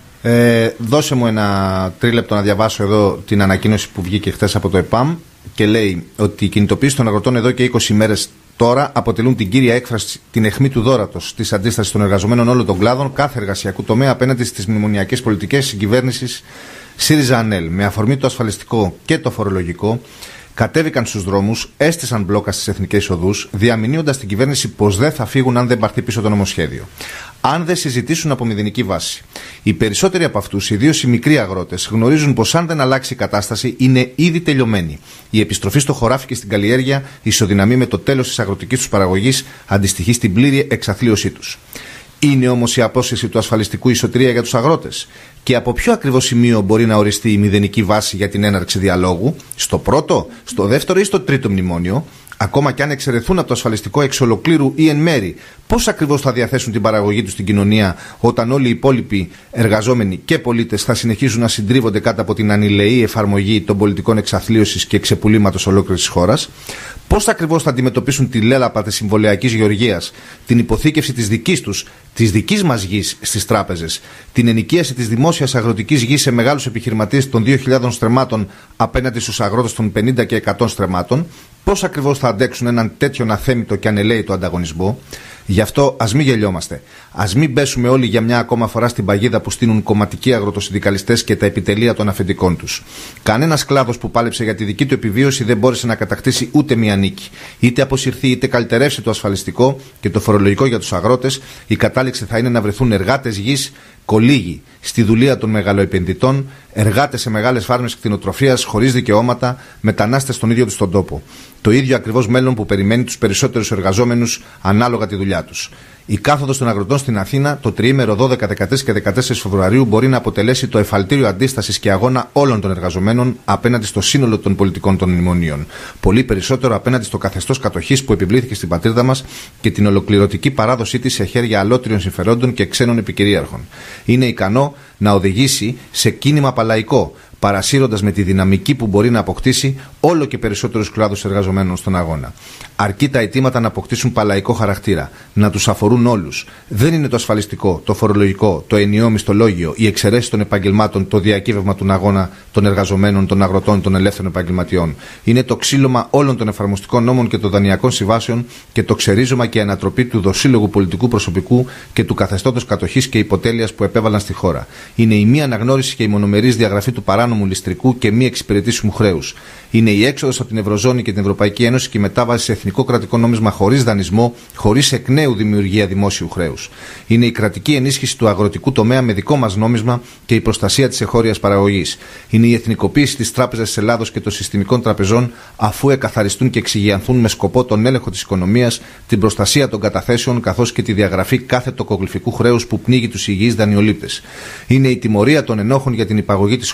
Ε, δώσε μου ένα τρίλεπτο να διαβάσω εδώ την ανακοίνωση που βγήκε χθες από το ΕΠΑΜ και λέει ότι οι κινητοποίησεις των αγροτών εδώ και είκοσι μέρες τώρα αποτελούν την κύρια έκφραση, την αιχμή του δώρατος της αντίστασης των εργαζομένων όλων των κλάδων κάθε εργασιακού τομέα απέναντι στις μνημονιακές πολιτικές συγκυβέρνησης ΣΥΡΙΖΑ-ΑΝΕΛ. Με αφορμή το ασφαλιστικό και το φορολογικό, κατέβηκαν στους δρόμους, έστησαν μπλόκα στις εθνικές οδούς, διαμηνύοντας την κυβέρνηση πως δεν θα φύγουν αν δεν πάρθει πίσω το νομοσχέδιο. Αν δεν συζητήσουν από μηδενική βάση. Οι περισσότεροι από αυτούς, ιδίως οι μικροί αγρότες, γνωρίζουν πως αν δεν αλλάξει η κατάσταση είναι ήδη τελειωμένη. Η επιστροφή στο χωράφι και στην καλλιέργεια ισοδυναμεί με το τέλος της αγροτικής τους παραγωγής, αντιστοιχεί στην πλήρη εξαθλίωσή τους. Είναι όμως η απόσυρση του ασφαλιστικού η σωτηρία για τους αγρότες? Και από ποιο ακριβώς σημείο μπορεί να οριστεί η μηδενική βάση για την έναρξη διαλόγου? Στο πρώτο, στο δεύτερο ή στο τρίτο μνημόνιο? Ακόμα και αν εξαιρεθούν από το ασφαλιστικό εξ ολοκλήρου ή εν μέρη, πώς ακριβώς θα διαθέσουν την παραγωγή τους στην κοινωνία όταν όλοι οι υπόλοιποι εργαζόμενοι και πολίτες θα συνεχίζουν να συντρίβονται κάτω από την ανηλεή εφαρμογή των πολιτικών εξαθλίωσης και εξεπουλήματος ολόκληρης της χώρας? Πώς ακριβώς θα αντιμετωπίσουν τη λέλαπα της συμβολαιακής γεωργίας, την υποθήκευση της δικής τους, της δικής μας γης στις τράπεζες, την ενοικίαση της δημόσιας αγροτικής γης σε μεγάλους επιχειρηματίες των δύο χιλιάδων στρεμμάτων απέναντι στους αγρότες των πενήντα και εκατό στρεμμάτων? Πώς ακριβώς θα αντέξουν έναν τέτοιον αθέμητο και ανελαίητο ανταγωνισμό? Γι' αυτό ας μην γελιόμαστε. Ας μην πέσουμε όλοι για μια ακόμα φορά στην παγίδα που στείνουν κομματικοί αγροτοσυνδικαλιστές και τα επιτελεία των αφεντικών τους. Κανένας κλάδος που πάλεψε για τη δική του επιβίωση δεν μπόρεσε να κατακτήσει ούτε μία νίκη. Είτε αποσυρθεί είτε καλυτερεύσει το ασφαλιστικό και το φορολογικό για τους αγρότες, η κατάληξη θα είναι να βρεθούν εργάτες γης κολύγοι στη δουλεία των μεγαλοεπενδυτών, εργάτες σε μεγάλες φάρμες κτηνοτροφίας χωρίς δικαιώματα, μετανάστες στον ίδιο τους τον τόπο. Το ίδιο ακριβώς μέλλον που περιμένει τους περισσότερους εργαζόμενους ανάλογα τη δουλειά τους. Η κάθοδος των αγροτών στην Αθήνα το τριήμερο δώδεκα, δεκατρείς και δεκατέσσερις Φεβρουαρίου μπορεί να αποτελέσει το εφαλτήριο αντίστασης και αγώνα όλων των εργαζομένων απέναντι στο σύνολο των πολιτικών των μνημονίων. Πολύ περισσότερο απέναντι στο καθεστώς κατοχής που επιβλήθηκε στην πατρίδα μας και την ολοκληρωτική παράδοσή της σε χέρια αλότριων συμφερόντων και ξένων επικυρίαρχων. Είναι ικανό να οδηγήσει σε κίνημα παλαϊκό, παρασύροντας με τη δυναμική που μπορεί να αποκτήσει όλο και περισσότερους κλάδους εργαζομένων στον αγώνα. Αρκεί τα αιτήματα να αποκτήσουν παλαϊκό χαρακτήρα, να τους αφορούν όλους. Δεν είναι το ασφαλιστικό, το φορολογικό, το ενιαίο μισθολόγιο, οι εξαιρέσεις των επαγγελμάτων, το διακύβευμα του αγώνα των εργαζομένων, των αγροτών, των ελεύθερων επαγγελματιών. Είναι το ξύλωμα όλων των εφαρμοστικών νόμων και των δανειακών συμβάσεων και το ξερίζωμα και ανατροπή του δοσύλλογου πολιτικού προσωπικού και του καθεστώτος κατοχής και υποτέλειας που επέβαλαν στη χώρα. Είναι η μη αναγνώριση και η μονομερής διαγραφή του παράνομου ληστρικού και μη εξυπηρετήσιμου χρέους. Είναι η έξοδος από την Ευρωζώνη και την Ευρωπαϊκή Ένωση και η μετάβαση σε εθνικό κρατικό νόμισμα χωρίς δανεισμό, χωρίς εκ νέου δημιουργία δημόσιου χρέους. Είναι η κρατική ενίσχυση του αγροτικού τομέα με δικό μας νόμισμα και η προστασία της εγχώριας παραγωγής. Είναι η εθνικοποίηση της Τράπεζας της Ελλάδος και των συστημικών τραπεζών αφού εκαθαριστούν και εξηγιανθούν με σκοπό τον έλεγχο της οικονομίας, την προστασία των καταθέσεων καθώς και τη διαγραφή κάθε τοκογλυφικού χρέους που πνίγει τους υγιείς δανειολήπτες. Είναι η τιμωρία των ενόχων για την υπαγωγή της χώρας σε καθεστώς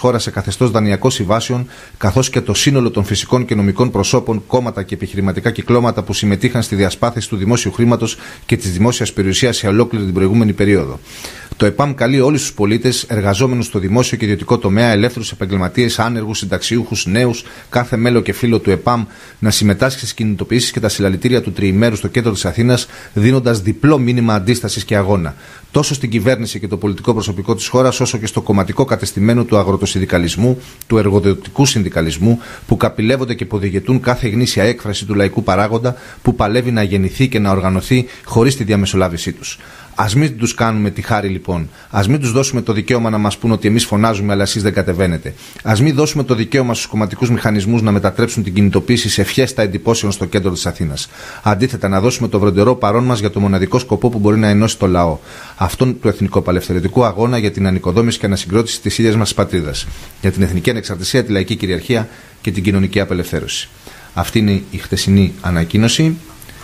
καθεστώς δανειακών συμβάσεων, καθώς και το σύνολο των φυσικών και νομικών προσώπων, κόμματα και επιχειρηματικά κυκλώματα που συμμετείχαν στη διασπάθηση του δημόσιου χρήματος και της δημόσιας περιουσίας σε ολόκληρη την προηγούμενη περίοδο. Το ΕΠΑΜ καλεί όλους τους πολίτες, εργαζόμενους στο δημόσιο και ιδιωτικό τομέα, ελεύθερους επαγγελματίες, άνεργους, συνταξιούχους, νέους, κάθε μέλο και φίλο του ΕΠΑΜ να συμμετάσχει στις κινητοποιήσεις και τα συλλαλητήρια του τριημέρου στο κέντρο της Αθήνας, δίνοντας διπλό μήνυμα αντίστασης και αγώνα. Τόσο στην κυβέρνηση και το πολιτικό προσωπικό της χώρας, όσο και στο κομματικό κατεστημένο του αγροτοσυνδικαλισμού, του εργοδοτικού συνδικαλισμού, που καπηλεύονται και υποδηγετούν κάθε γνήσια έκφραση του λαϊκού παράγοντα που παλεύει να γεννηθεί και να οργανωθεί χωρίς τη διαμεσολάβησή τους. Ας μην τους κάνουμε τη χάρη λοιπόν. Ας μην τους δώσουμε το δικαίωμα να μας πούν ότι εμείς φωνάζουμε, αλλά εσείς δεν κατεβαίνετε. Ας μην δώσουμε το δικαίωμα στους κομματικούς μηχανισμούς να μετατρέψουν την κινητοποίηση σε φιέστα εντυπώσεων στο κέντρο της Αθήνας. Αντίθετα, να δώσουμε το βροντερό παρόν μας για το μοναδικό σκοπό που μπορεί να ενώσει το λαό. Αυτόν του εθνικοπαλευθερετικού αγώνα για την ανοικοδόμηση και ανασυγκρότηση της ίδιας μας πατρίδας. Για την εθνική ανεξαρτησία, τη λαϊκή κυριαρχία και την κοινωνική απελευθέρωση. Αυτή είναι η χθεσινή ανακοίνωση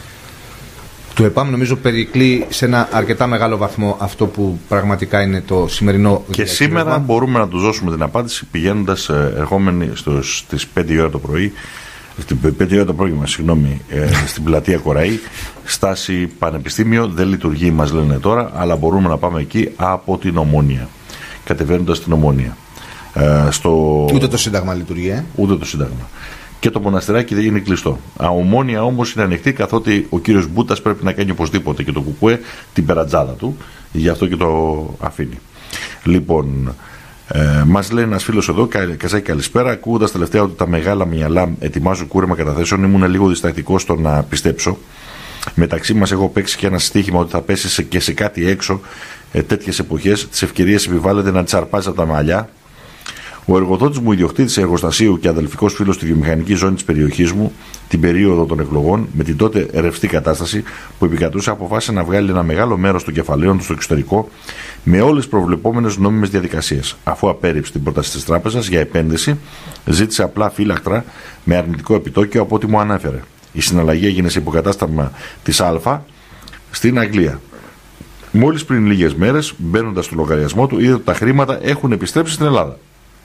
του ΕΠΑΜ. Νομίζω περικλεί σε ένα αρκετά μεγάλο βαθμό αυτό που πραγματικά είναι το σημερινό. Και σήμερα μπορούμε να τους δώσουμε την απάντηση πηγαίνοντας ερχόμενοι στις πέντε η ώρα το πρωί, στην πέντε η ώρα το πρόγευμα, συγγνώμη, στην πλατεία Κοραή, στάση Πανεπιστήμιο. Δεν λειτουργεί, μας λένε τώρα, αλλά μπορούμε να πάμε εκεί από την Ομόνια. Κατεβαίνοντας την Ομόνια. Ε, στο... Ούτε το Σύνταγμα λειτουργεί, ε? Ούτε το Σύνταγμα. Και το μοναστηράκι δεν είναι κλειστό. Ομόνια όμως είναι ανοιχτή, καθότι ο κύριος Μπούτας πρέπει να κάνει οπωσδήποτε και το κουκουέ την περατζάδα του. Γι' αυτό και το αφήνει. Λοιπόν, ε, μας λέει ένας φίλος εδώ, Καζάκη, καλησπέρα. Ακούγοντας τελευταία ότι τα μεγάλα μυαλά ετοιμάζουν κούρεμα καταθέσεων, ήμουν λίγο διστακτικός στο να πιστέψω. Μεταξύ μας έχω παίξει και ένα στοίχημα ότι θα πέσει και σε κάτι έξω ε, τέτοιες εποχές. Τις ευκαιρίες επιβάλλεται να τις αρπάζει από τα μαλλιά. Ο εργοδότης μου, ιδιοκτήτης εργοστασίου και αδελφικός φίλος στη βιομηχανική ζώνη της περιοχής μου, την περίοδο των εκλογών, με την τότε ρευστή κατάσταση που επικρατούσε, αποφάσισε να βγάλει ένα μεγάλο μέρος των κεφαλαίων του στο εξωτερικό με όλες τις προβλεπόμενες νόμιμες διαδικασίες. Αφού απέρριψε την πρόταση της τράπεζας για επένδυση, ζήτησε απλά φύλακτρα με αρνητικό επιτόκιο από ό,τι μου ανέφερε. Η συναλλαγή έγινε σε υποκατάσταμα της Α στην Αγγλία. Μόλις πριν λίγες μέρες, μπαίνοντας στο λογαριασμό του, είδε ότι τα χρήματα έχουν επιστρέψει στην Ελλάδα.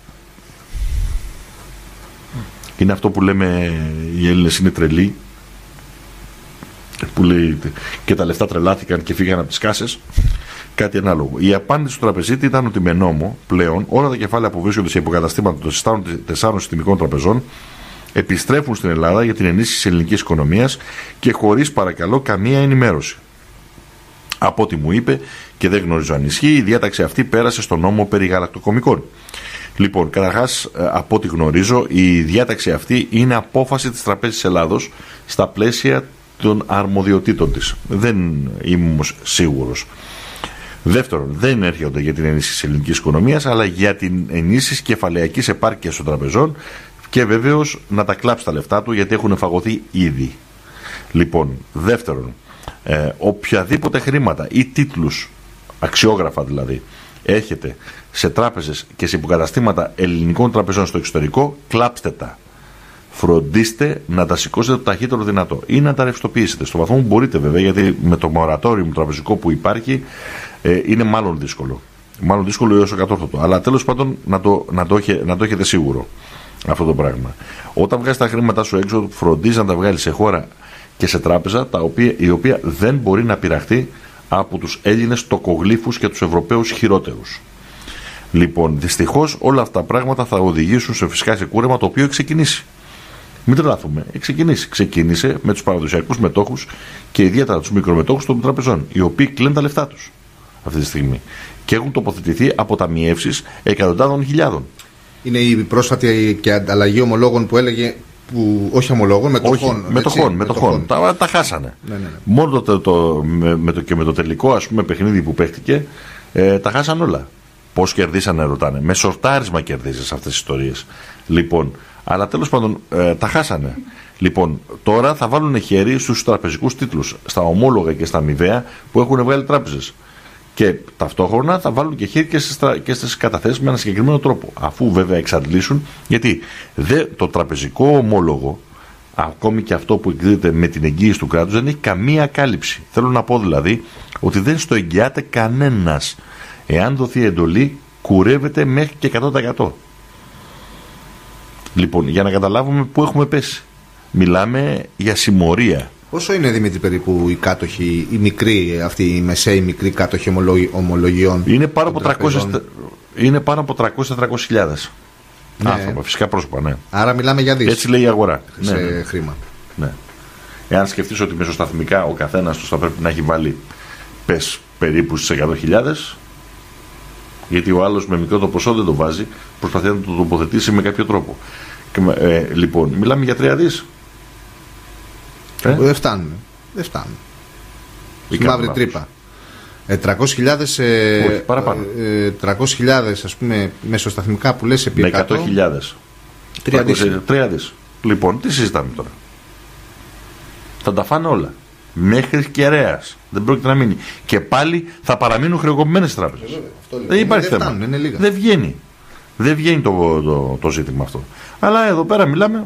Είναι αυτό που λέμε οι Έλληνες είναι τρελοί, που λέει και τα λεφτά τρελάθηκαν και φύγαν από τις κάσες. Κάτι ανάλογο. Η απάντηση του τραπεζίτη ήταν ότι με νόμο πλέον όλα τα κεφάλαια που βρίσκονται σε υποκαταστήματα των τεσσάρων συστημικών τραπεζών επιστρέφουν στην Ελλάδα για την ενίσχυση της ελληνικής οικονομίας και χωρίς, παρακαλώ, καμία ενημέρωση. Από ό,τι μου είπε, και δεν γνωρίζω αν ισχύει, η διάταξη αυτή πέρασε στο νόμο περί γαλακτοκομικών. Λοιπόν, καταρχάς, από ό,τι γνωρίζω, η διάταξη αυτή είναι απόφαση της Τραπέζης Ελλάδος στα πλαίσια των αρμοδιοτήτων της. Δεν είμαι όμως σίγουρος. Δεύτερον, δεν έρχονται για την ενίσχυση της ελληνικής οικονομίας, αλλά για την ενίσχυση κεφαλαιακής επάρκειας των τραπεζών και βεβαίως να τα κλάψει τα λεφτά του, γιατί έχουν φαγωθεί ήδη. Λοιπόν, δεύτερον, ε, οποιαδήποτε χρήματα ή τίτλους, αξιόγραφα δηλαδή, έχετε σε τράπεζες και σε υποκαταστήματα ελληνικών τραπεζών στο εξωτερικό, κλάψτε τα. Φροντίστε να τα σηκώσετε το ταχύτερο δυνατό ή να τα ρευστοποιήσετε. Στο βαθμό που μπορείτε, βέβαια, γιατί με το μορατόριο τραπεζικό που υπάρχει ε, είναι μάλλον δύσκολο. Μάλλον δύσκολο έως κατόρθωτο. Αλλά τέλος πάντων να το, να, το έχε, να το έχετε σίγουρο αυτό το πράγμα. Όταν βγάζεις τα χρήματά σου έξω, φροντίζει να τα βγάλεις σε χώρα και σε τράπεζα τα οποία, η οποία δεν μπορεί να πειραχτεί από τους Έλληνες τοκογλύφους και τους Ευρωπαίους χειρότερους. Λοιπόν, δυστυχώς όλα αυτά τα πράγματα θα οδηγήσουν σε φυσικά σε κούρεμα το οποίο έχει ξεκινήσει. Μην τρελαθούμε, έχει ξεκινήσει. Ξεκίνησε με τους παραδοσιακούς μετόχους και ιδιαίτερα τους μικρομετόχους των τραπεζών, οι οποίοι κλαίνουν τα λεφτά τους αυτή τη στιγμή και έχουν τοποθετηθεί αποταμιεύσεις εκατοντάδων χιλιάδων. Είναι η πρόσφατη και ανταλλαγή ομολόγων που έλεγε. Που, όχι ομολόγων, μετοχών. Όχι, μετοχών, μετοχών. Τα, τα χάσανε. Ναι, ναι, ναι. Μόνο το, το, με, με το, και με το τελικό, ας πούμε, παιχνίδι που παίχτηκε, ε, τα χάσαν όλα. Πώς κερδίσανε, ρωτάνε. Με σορτάρισμα κερδίζεις αυτές τις ιστορίες. Λοιπόν, αλλά τέλος πάντων ε, τα χάσανε. Λοιπόν, τώρα θα βάλουν χέρι στους τραπεζικούς τίτλους, στα ομόλογα και στα αμοιβαία που έχουν βγάλει τράπεζες. Και ταυτόχρονα θα βάλουν και χέρι και στις, και στις καταθέσεις με ένα συγκεκριμένο τρόπο. Αφού βέβαια εξαντλήσουν, γιατί δε, το τραπεζικό ομόλογο, ακόμη και αυτό που εκδίδεται με την εγγύηση του κράτους, δεν έχει καμία κάλυψη. Θέλω να πω δηλαδή ότι δεν στο εγγυάται κανένας. Εάν δοθεί εντολή, κουρεύεται μέχρι και εκατό τοις εκατό. Λοιπόν, για να καταλάβουμε πού έχουμε πέσει. Μιλάμε για συμμορία. Πόσο είναι, Δημήτρη, περίπου οι κάτοχοι, οι μικροί, αυτοί οι μεσαίοι μικροί κάτοχοι ομολογιών? Είναι πάνω από τριακόσιες, είναι πάνω από τριακόσιες με τετρακόσιες χιλιάδες. Ναι. Άνθρωπα, φυσικά πρόσωπα, ναι. Άρα μιλάμε για δις. Έτσι λέει η αγορά. Σε ναι, ναι. χρήμα. Ναι. Εάν σκεφτείς ότι μεσοσταθμικά ο καθένας τους θα πρέπει να έχει βάλει πες περίπου στις εκατό χιλιάδες, γιατί ο άλλος με μικρό το ποσό δεν το βάζει, προσπαθεί να το τοποθετήσει με κάποιο τρόπο. Και, ε, λοιπόν, μιλάμε για τρία δις. Ε? Δεν φτάνουν. Δεν φτάνουν. Στη μαύρη τρύπα. Ε, τριακόσιες χιλιάδες ε, Όχι, παραπάνω. Ε, τριακόσιες χιλιάδες, ας πούμε, μεσοσταθμικά που λες επί με εκατό. εκατό χιλιάδες. τρία δις. Λοιπόν, τι συζητάμε τώρα? Θα τα φάνε όλα. Μέχρι κεραίας. Δεν πρόκειται να μείνει. Και πάλι θα παραμείνουν χρεοκοπημένες τράπεζες. Ε, δεν υπάρχει δεν θέμα. Φτάνουν, είναι δεν βγαίνει. Δεν βγαίνει το, το, το ζήτημα αυτό. Αλλά εδώ πέρα μιλάμε.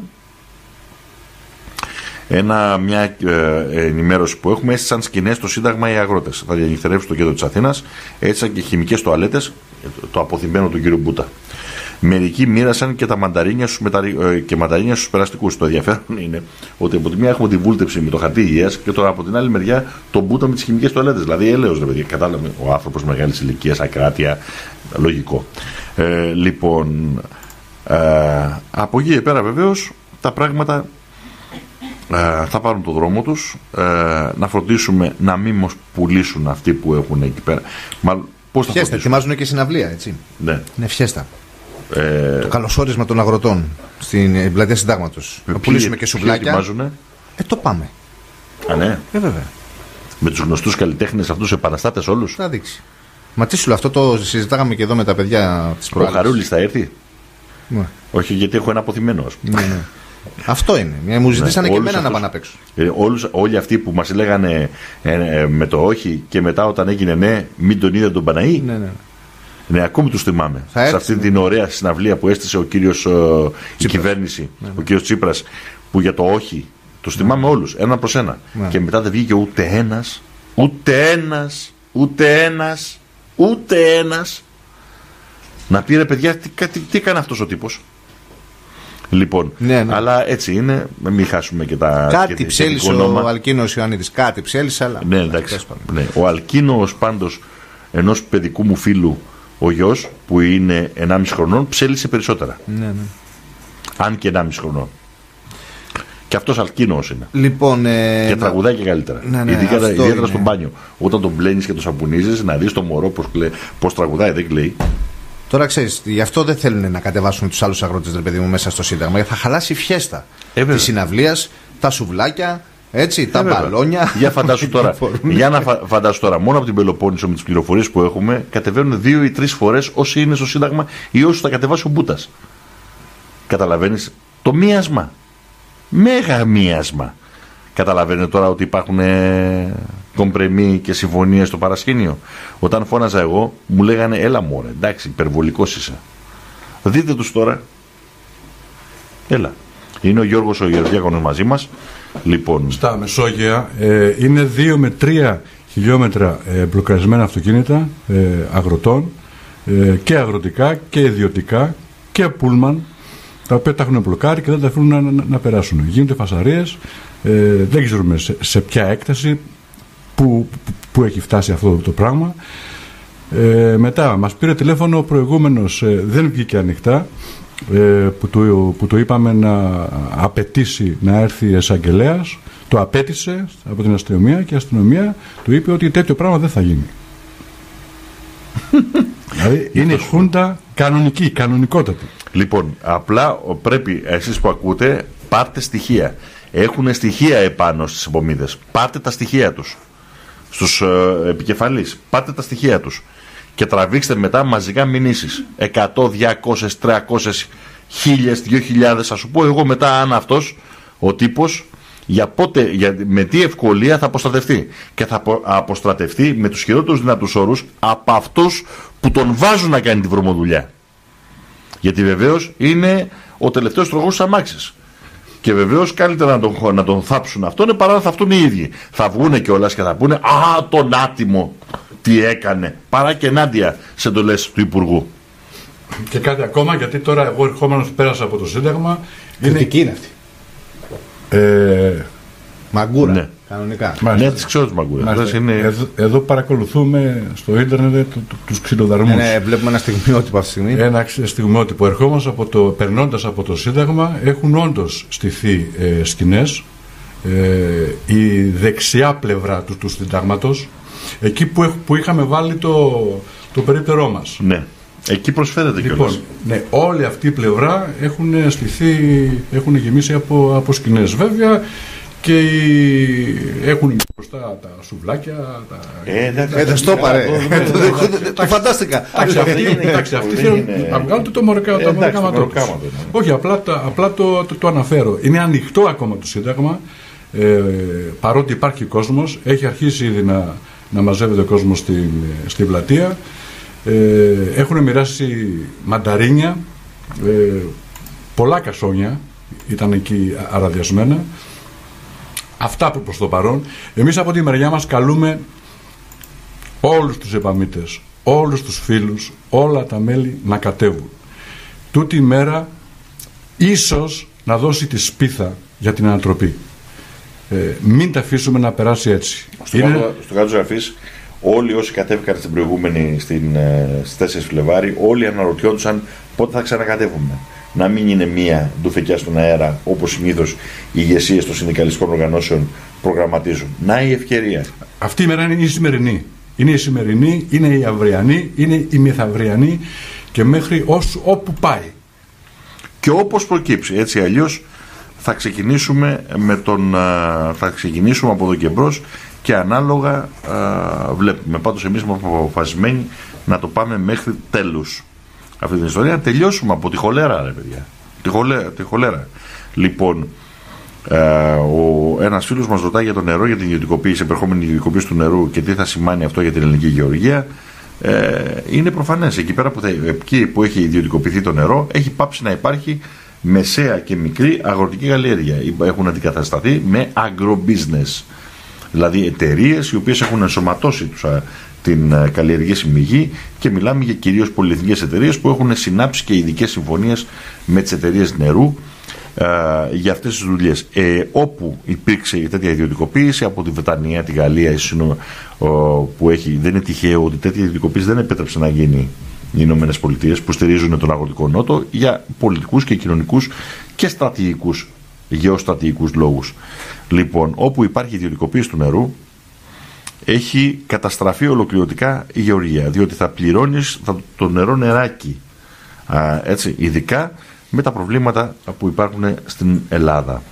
Ένα, μια ε, ενημέρωση που έχουμε: έστησαν σκηνές στο Σύνταγμα οι αγρότες. Θα διανυκτερεύσουν το κέντρο της Αθήνας. Έστησαν και χημικές τουαλέτες, το αποθυμένο του κύριου Μπούτα. Μερικοί μοίρασαν και τα μανταρίνια στους, μετα... και μανταρίνια στους περαστικούς. Το ενδιαφέρον είναι ότι από τη μία έχουμε τη βούλτεψη με το χαρτί υγείας και τώρα από την άλλη μεριά τον Μπούτα με τις χημικές τουαλέτες. Δηλαδή έλεος, ρε παιδιά. Κατάλαβε, ο άνθρωπος μεγάλης ηλικίας, ακράτεια, λογικό. Ε, λοιπόν, ε, από εκεί και πέρα βεβαίως τα πράγματα ε, θα πάρουν το δρόμο τους. Ε, να φροντίσουμε να μην μας πουλήσουν αυτοί που έχουν εκεί πέρα. Μα, πώς θα φιέστα, ετοιμάζουν και συναυλία, έτσι. Ναι. Είναι φιέστα. Ε, το καλωσόρισμα των αγροτών στην πλατεία Συντάγματος. Να πουλήσουμε και σουβλάκια. Ετοιμάζουνε. Ε, το πάμε. Α, ναι. Ε, βέβαια. Με τους γνωστούς καλλιτέχνες αυτούς τους επαναστάτες όλους. Θα δείξει. Μα τι σου λέω, αυτό το συζητάγαμε και εδώ με τα παιδιά της προάλλης. Ο Χαρούλης θα έρθει. Ναι. Όχι, γιατί έχω ένα αποθυμένο, ας πούμε. Ναι, ναι. Αυτό είναι. Μου ζητήσανε ναι, και εμένα αυτούς, να πάνε απ' έξω. Ε, όλους, όλοι αυτοί που μας λέγανε ε, ε, με το όχι και μετά όταν έγινε ναι, μην τον είδε τον Παναή. Ναι, ναι. Ναι, ακόμη τους θυμάμαι. Θα σε αυτή την ωραία συναυλία που έστησε ο κύριος, ε, η κυβέρνηση, ναι, ναι. ο κύριος Τσίπρας, που για το όχι, τους θυμάμαι ναι. όλους, ένα προς ένα. Ναι. Και μετά δεν βγήκε ούτε ένας, ούτε ένας, ούτε ένας, ούτε ένας να πει ρε παιδιά, τι, τι, τι έκανε αυτός ο τύπος. Λοιπόν, ναι, ναι. αλλά έτσι είναι, μην χάσουμε και τα. Κάτι ψέλισε ο Αλκίνος Ιωαννίδης, κάτι ψέλισε, αλλά. Ναι, εντάξει. Ναι. Ο Αλκίνος πάντως ενός παιδικού μου φίλου, ο γιος που είναι ενάμιση χρονών, ψέλισε περισσότερα. Ναι, ναι. Αν και ενάμιση χρονών. Και αυτός Αλκίνος είναι. Λοιπόν, ε, και τραγουδάει και καλύτερα. Ναι, ναι, ιδιαίτερα ιδιαίτερα στο μπάνιο. Όταν τον πλένεις και τον σαπουνίζεις, να δεις το μωρό πώς, πώς τραγουδάει, δεν κλαίει. Τώρα ξέρεις, γι' αυτό δεν θέλουν να κατεβάσουν τους άλλους αγρότες, ρε παιδί μου, μέσα στο Σύνταγμα. Γιατί θα χαλάσει η φιέστα ε, της συναυλίας, τα σουβλάκια, έτσι, ε, τα βέβαια. Μπαλόνια. Για φαντάσου τώρα, για να φα, φαντάσου τώρα, μόνο από την Πελοπόννησο με τις πληροφορίες που έχουμε, κατεβαίνουν δύο ή τρεις φορές όσοι είναι στο Σύνταγμα ή όσοι θα κατεβάσει ο Μπούτας. Καταλαβαίνεις το μίασμα. Μέγα μίασμα. Καταλαβαίνετε τώρα ότι υπάρχουν ε, κομπρεμί και συμφωνίες στο παρασκήνιο. Όταν φώναζα εγώ, μου λέγανε έλα μωρέ, εντάξει, υπερβολικός είσαι. Δείτε τους τώρα. Έλα. Είναι ο Γιώργος ο Γεωργιάκονος μαζί μας. Λοιπόν. Στα Μεσόγεια ε, είναι δύο με τρία χιλιόμετρα ε, μπλοκαρισμένα αυτοκίνητα ε, αγροτών ε, και αγροτικά και ιδιωτικά και πούλμαν, τα οποία τα έχουν μπλοκάρει και δεν τα αφήνουν να, να, να περάσουν. Γίνονται φασαρίες. Ε, δεν ξέρουμε σε, σε ποια έκταση που, που, που έχει φτάσει αυτό το πράγμα. Ε, μετά μας πήρε τηλέφωνο ο προηγούμενος, ε, δεν βγήκε ανοιχτά, ε, που, το, που το είπαμε να απαιτήσει να έρθει εισαγγελέας. Το απέτησε από την αστυνομία και η αστυνομία του είπε ότι τέτοιο πράγμα δεν θα γίνει. Δηλαδή είναι χούντα κανονική, κανονικότατη. Λοιπόν, απλά πρέπει εσείς που ακούτε, πάρτε στοιχεία. Έχουν στοιχεία επάνω στις επομίδες. Πάρτε τα στοιχεία τους. Στους ε, επικεφαλείς. Πάρτε τα στοιχεία τους. Και τραβήξτε μετά μαζικά μηνύσεις. εκατό, διακόσιες, τριακόσιες, χίλιες, δύο χιλιάδες. Θα σου πω εγώ μετά αν αυτός ο τύπος για πότε, για, με τι ευκολία θα αποστρατευτεί. Και θα απο, αποστρατευτεί με τους χειρότερους δυνατούς όρους από αυτούς που τον βάζουν να κάνει τη βρωμοδουλειά. Γιατί βεβαίως είναι ο τελευταίος τροχός της αμάξης. Και βεβαίως καλύτερα να τον, να τον θάψουν αυτόν παρά να θαυτούν οι ίδιοι. Θα βγούνε κιόλας και θα πούνε «Α, τον άτιμο τι έκανε», παρά και ενάντια σε εντολές του Υπουργού. Και κάτι ακόμα, γιατί τώρα εγώ ερχόμενος πέρασα από το Σύνταγμα. Κριτική είναι, είναι αυτή. Ε, Μαγκούρα, ναι. Κανονικά. Ναι, τις ξέρω τις μαγκούρες. Είναι... Εδώ, εδώ παρακολουθούμε στο ίντερνετ του, του, τους ξυλοδαρμούς. Ναι, βλέπουμε ένα στιγμιότυπο αυτή τη στιγμή. Ένα στιγμιότυπο. Ερχόμαστε από το, περνώντας από το Σύνταγμα, έχουν όντως στηθεί ε, σκηνές. Ε, η δεξιά πλευρά του, του Συντάγματος, εκεί που, έχ, που είχαμε βάλει το, το περίπτερό μας. Ναι. Εκεί προσφέρεται λοιπόν, κιόλας. Ναι, όλη αυτή η πλευρά έχουν στηθεί, έχουν γεμίσει από, από σκηνές. Βέβαια και οι, έχουν μπροστά τα σουβλάκια. Τα... Ε, ε, δεν στο πάρε. Το φαντάστηκα. Εντάξει, αυτοί θέλουν να βγάλουν το μωρικάματο. Όχι, απλά το αναφέρω. Είναι ανοιχτό ακόμα το Σύνταγμα. Παρότι υπάρχει κόσμος, έχει αρχίσει ήδη να μαζεύεται ο κόσμος στην πλατεία. Έχουν μοιράσει μανταρίνια, πολλά κασόνια ήταν εκεί αραδιασμένα. Αυτά προς το παρόν. Εμείς από τη μεριά μας καλούμε όλους τους επαμίτες, όλους τους φίλους, όλα τα μέλη να κατέβουν. Τούτη η μέρα ίσως να δώσει τη σπίθα για την ανατροπή. Ε, μην τα αφήσουμε να περάσει έτσι. Στο Είναι... κάτω, στο κάτω γραφής, όλοι όσοι κατέβηκαν στην προηγούμενη στην, στις τέσσερις Φλεβάρι, όλοι αναρωτιόντουσαν πότε θα ξανακατέβουμε. Να μην είναι μία ντουφεκιά στον αέρα, όπως συνήθως οι ηγεσίες των συνδικαλιστικών οργανώσεων προγραμματίζουν. Να η ευκαιρία. Αυτή η μέρα είναι η σημερινή. Είναι η σημερινή, είναι η αυριανή, είναι η μεθαυριανή και μέχρι όσου, όπου πάει. Και όπως προκύψει, έτσι αλλιώς θα ξεκινήσουμε, με τον, θα ξεκινήσουμε από εδώ και μπρος και ανάλογα α, βλέπουμε. Πάντως εμείς είμαστε αποφασισμένοι να το πάμε μέχρι τέλους αυτή την ιστορία, να τελειώσουμε από τη χολέρα, ρε παιδιά. Τη χολέρα. Τη χολέρα. Λοιπόν, ε, ο, ένας φίλος μας ρωτάει για το νερό, για την ιδιωτικοποίηση, επερχόμενη ιδιωτικοποίηση του νερού και τι θα σημαίνει αυτό για την ελληνική γεωργία. Ε, είναι προφανές. Εκεί πέρα που, θα, εκεί που έχει ιδιωτικοποιηθεί το νερό, έχει πάψει να υπάρχει μεσαία και μικρή αγροτική καλλιέργεια. Έχουν αντικατασταθεί με agro-business. Δηλαδή εταιρείες οι οποίες έχουν ενσωματώσει τους, την καλλιεργήσιμη γη και μιλάμε για κυρίως πολυεθνικές εταιρείες που έχουν συνάψει και ειδικές συμφωνίες με τις εταιρείες νερού ε, για αυτές τις δουλειές. Ε, όπου υπήρξε τέτοια ιδιωτικοποίηση από τη Βρετανία, τη Γαλλία, συνο, ο, που έχει, δεν είναι τυχαίο ότι τέτοια ιδιωτικοποίηση δεν επέτρεψε να γίνει οι Ηνωμένες Πολιτείες που στηρίζουν τον αγροτικό νότο για πολιτικούς και κοινωνικούς και στρατηγικούς, γεωστρατηγικούς λόγους. Λοιπόν, όπου υπάρχει ιδιωτικοποίηση του νερού, έχει καταστραφεί ολοκληρωτικά η γεωργία, διότι θα πληρώνεις θα, το νερό νεράκι, α, έτσι, ειδικά με τα προβλήματα που υπάρχουν στην Ελλάδα.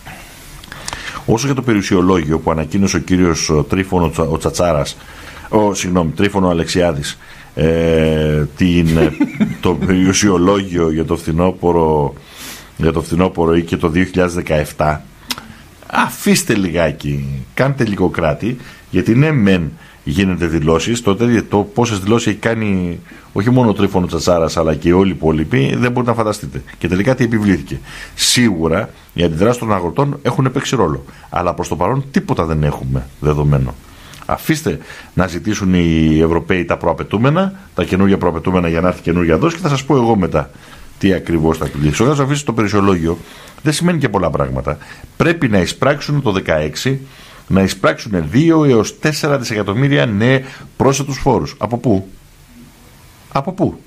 Όσο για το περιουσιολόγιο που ανακοίνωσε ο κύριος Τρίφωνο ο Τσατσάρας, ο, συγγνώμη, Τρίφωνο Αλεξιάδης, ε, την, το περιουσιολόγιο για το φθινόπωρο, για το φθινόπωρο ή και το δύο χιλιάδες δεκαεπτά, αφήστε λιγάκι, κάντε λίγο κράτη, γιατί ναι μεν γίνεται δηλώσεις, το, το πόσες δηλώσεις έχει κάνει όχι μόνο ο Τρίφωνο Τσατσάρας αλλά και όλοι οι υπόλοιποι δεν μπορείτε να φανταστείτε. Και τελικά τι επιβλήθηκε. Σίγουρα οι αντιδράσεις των αγροτών έχουν παίξει ρόλο, αλλά προς το παρόν τίποτα δεν έχουμε δεδομένο. Αφήστε να ζητήσουν οι Ευρωπαίοι τα προαπαιτούμενα, τα καινούργια προαπαιτούμενα για να έρθει καινούργια δόση και θα σας πω εγώ μετά τι ακριβώς θα κλείσει. Όταν αφήσει το περιουσιολόγιο δεν σημαίνει και πολλά πράγματα. Πρέπει να εισπράξουν το δεκαέξι, να εισπράξουν δύο έως τέσσερα δισεκατομμύρια νέοι πρόσθετους φόρους. Από πού? Από πού?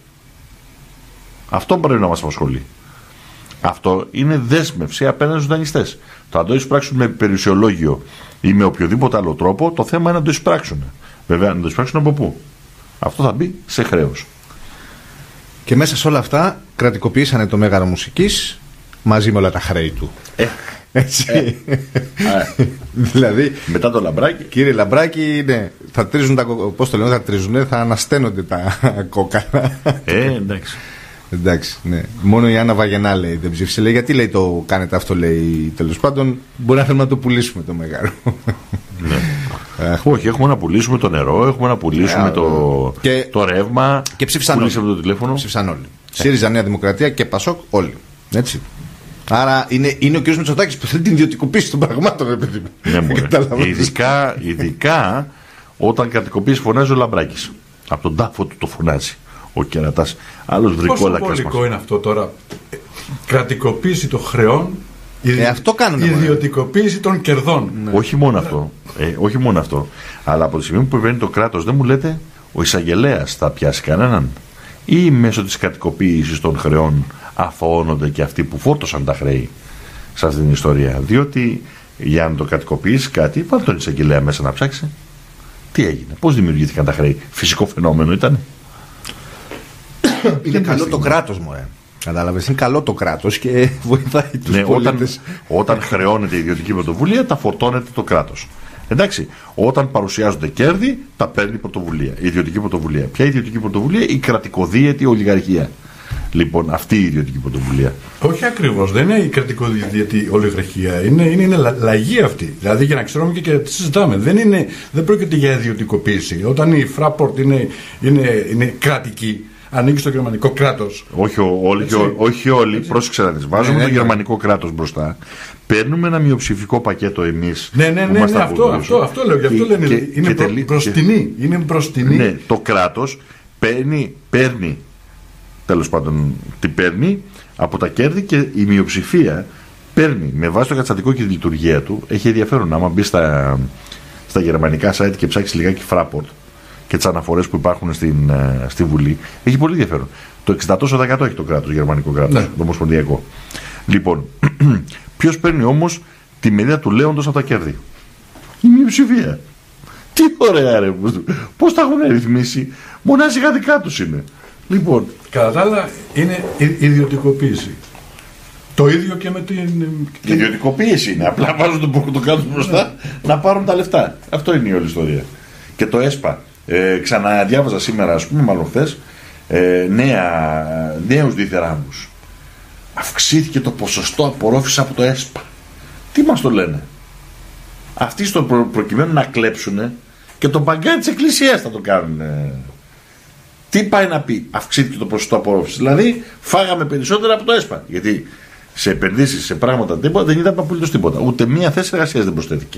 Αυτό πρέπει να μας απασχολεί. Αυτό είναι δέσμευση απέναντι στους δανειστές. Το αν το εισπράξουν με περιουσιολόγιο ή με οποιοδήποτε άλλο τρόπο, το θέμα είναι να το εισπράξουν. Βέβαια, να το εισπράξουν από πού? Αυτό θα μπει σε χρέος. Και μέσα σε όλα αυτά κρατικοποιήσανε το Μέγαρο Μουσικής μαζί με όλα τα χρέη του. Ε, Έτσι. Ε, ε, δηλαδή, μετά το Λαμπράκι. Κύριε Λαμπράκι, ναι, θα τρίζουν τα, πώς το λένε, θα τρίζουν, θα ανασταίνονται τα κόκαλα. Ε, εντάξει. Εντάξει, ναι. Μόνο η Άννα Βαγενά λέει δεν ψήφισε. Λέει, γιατί λέει το κάνετε αυτό, λέει, τέλος πάντων. Μπορεί να θέλουμε να το πουλήσουμε το Μέγαρο. Ναι. Όχι, έχουμε να πουλήσουμε το νερό, έχουμε να πουλήσουμε yeah, το, και, το ρεύμα. Και ψήφισαν όλοι. Το τηλέφωνο. Ψήφισαν όλοι. Yeah. ΣΥΡΙΖΑ, Νέα Δημοκρατία και ΠΑΣΟΚ, όλοι. Έτσι. Άρα είναι, είναι ο κ. Μητσοτάκης που θέλει την ιδιωτικοποίηση των πραγμάτων, επειδή. Ναι, ειδικά, ειδικά όταν κρατικοποίηση φωνάζει ο Λαμπράκης. Από τον τάφο του το φωνάζει. ο κερατάς. Άλλος βρικόλακας. Πόσο βολικό είναι αυτό τώρα, κρατικοποίηση των χρεών, ε, αυτό κάνουν, ιδιωτικοποίηση των κερδών. Ναι. Όχι μόνο αυτό, ε, όχι μόνο αυτό, αλλά από τη στιγμή που υπερβαίνει το κράτος, δεν μου λέτε ο εισαγγελέας θα πιάσει κανέναν, ή μέσω της κρατικοποίησης των χρεών αθωώνονται και αυτοί που φόρτωσαν τα χρέη σε αυτήν την ιστορία? Διότι για να το κρατικοποιήσει κάτι, βάλει τον εισαγγελέα μέσα να ψάξει. Τι έγινε, πώς δημιουργήθηκαν τα χρέη? Φυσικό φαινόμενο ήταν? Είναι καλό το κράτος, μωρέ. Κατάλαβες, είναι καλό το κράτος και βοηθάει τους ναι, πολίτες. Όταν, όταν χρεώνεται η ιδιωτική πρωτοβουλία, τα φορτώνεται το κράτος. Εντάξει, όταν παρουσιάζονται κέρδη, τα παίρνει η πρωτοβουλία, η ιδιωτική πρωτοβουλία. Ποια ιδιωτική πρωτοβουλία? Η κρατικοδίαιτη ολιγαρχία. Λοιπόν, αυτή η ιδιωτική πρωτοβουλία. Όχι ακριβώς, δεν είναι η κρατικοδίαιτη ολιγαρχία, είναι, είναι, είναι λα, λαγή αυτή. Δηλαδή, για να ξέρουμε και, και τι συζητάμε, δεν, είναι, δεν πρόκειται για ιδιωτικοποίηση. Όταν η Fraport είναι, είναι, είναι κρατική, ανήκει στο γερμανικό κράτος. Όχι, όλοι, όχι όλοι, πρόσεξε να δεις. Βάζουμε ναι, ναι, το γερμανικό κράτος μπροστά. Παίρνουμε ένα μειοψηφικό πακέτο εμείς. Ναι, ναι, ναι, ναι, ναι αυτό, αυτό, αυτό λέω. Γι' αυτό λένε. Και, είναι και προ, τελεί, μπροστινή. Και, είναι μπροστινή. Ναι, το κράτος παίρνει, παίρνει, τέλος πάντων, τι παίρνει από τα κέρδη, και η μειοψηφία παίρνει με βάση το καταστατικό και τη λειτουργία του. Έχει ενδιαφέρον άμα μπει στα, στα γερμανικά site και ψάξει λιγάκι Fraport και τις αναφορές που υπάρχουν στην, στη Βουλή, έχει πολύ ενδιαφέρον. Το εξήντα τοις εκατό έχει το κράτος, το γερμανικό κράτος, ναι. Το ομοσπονδιακό. Λοιπόν, ποιος παίρνει όμως τη μερίδα του λέοντος από τα κέρδη? Η μειοψηφία. Τι ωραία ρε, πώς τα έχουν ρυθμίσει, μονάζικα δικά τους είναι. Λοιπόν, κατά τα άλλα είναι ιδιωτικοποίηση. Το ίδιο και με την... Η ιδιωτικοποίηση είναι, απλά βάζουν το, το κάτω μπροστά να πάρουν τα λεφτά. Αυτό είναι η όλη ιστορία. Και το ΕΣΠΑ. Ε, ξαναδιάβαζα σήμερα, ας πούμε, μάλλον χθες, ε, νέα, νέους διθεράμους. Αυξήθηκε το ποσοστό απορρόφησης από το ΕΣΠΑ. Τι μας το λένε? Αυτοί στο προ, προκειμένου να κλέψουνε και το μπαγκάρι της εκκλησίας θα το κάνουν. Τι πάει να πει αυξήθηκε το ποσοστό απορρόφησης? Δηλαδή φάγαμε περισσότερα από το ΕΣΠΑ. Γιατί σε επενδύσεις, σε πράγματα τίποτα δεν είδαμε απολύτως τίποτα. Ούτε μία θέση εργασίας δεν προσθέθηκε.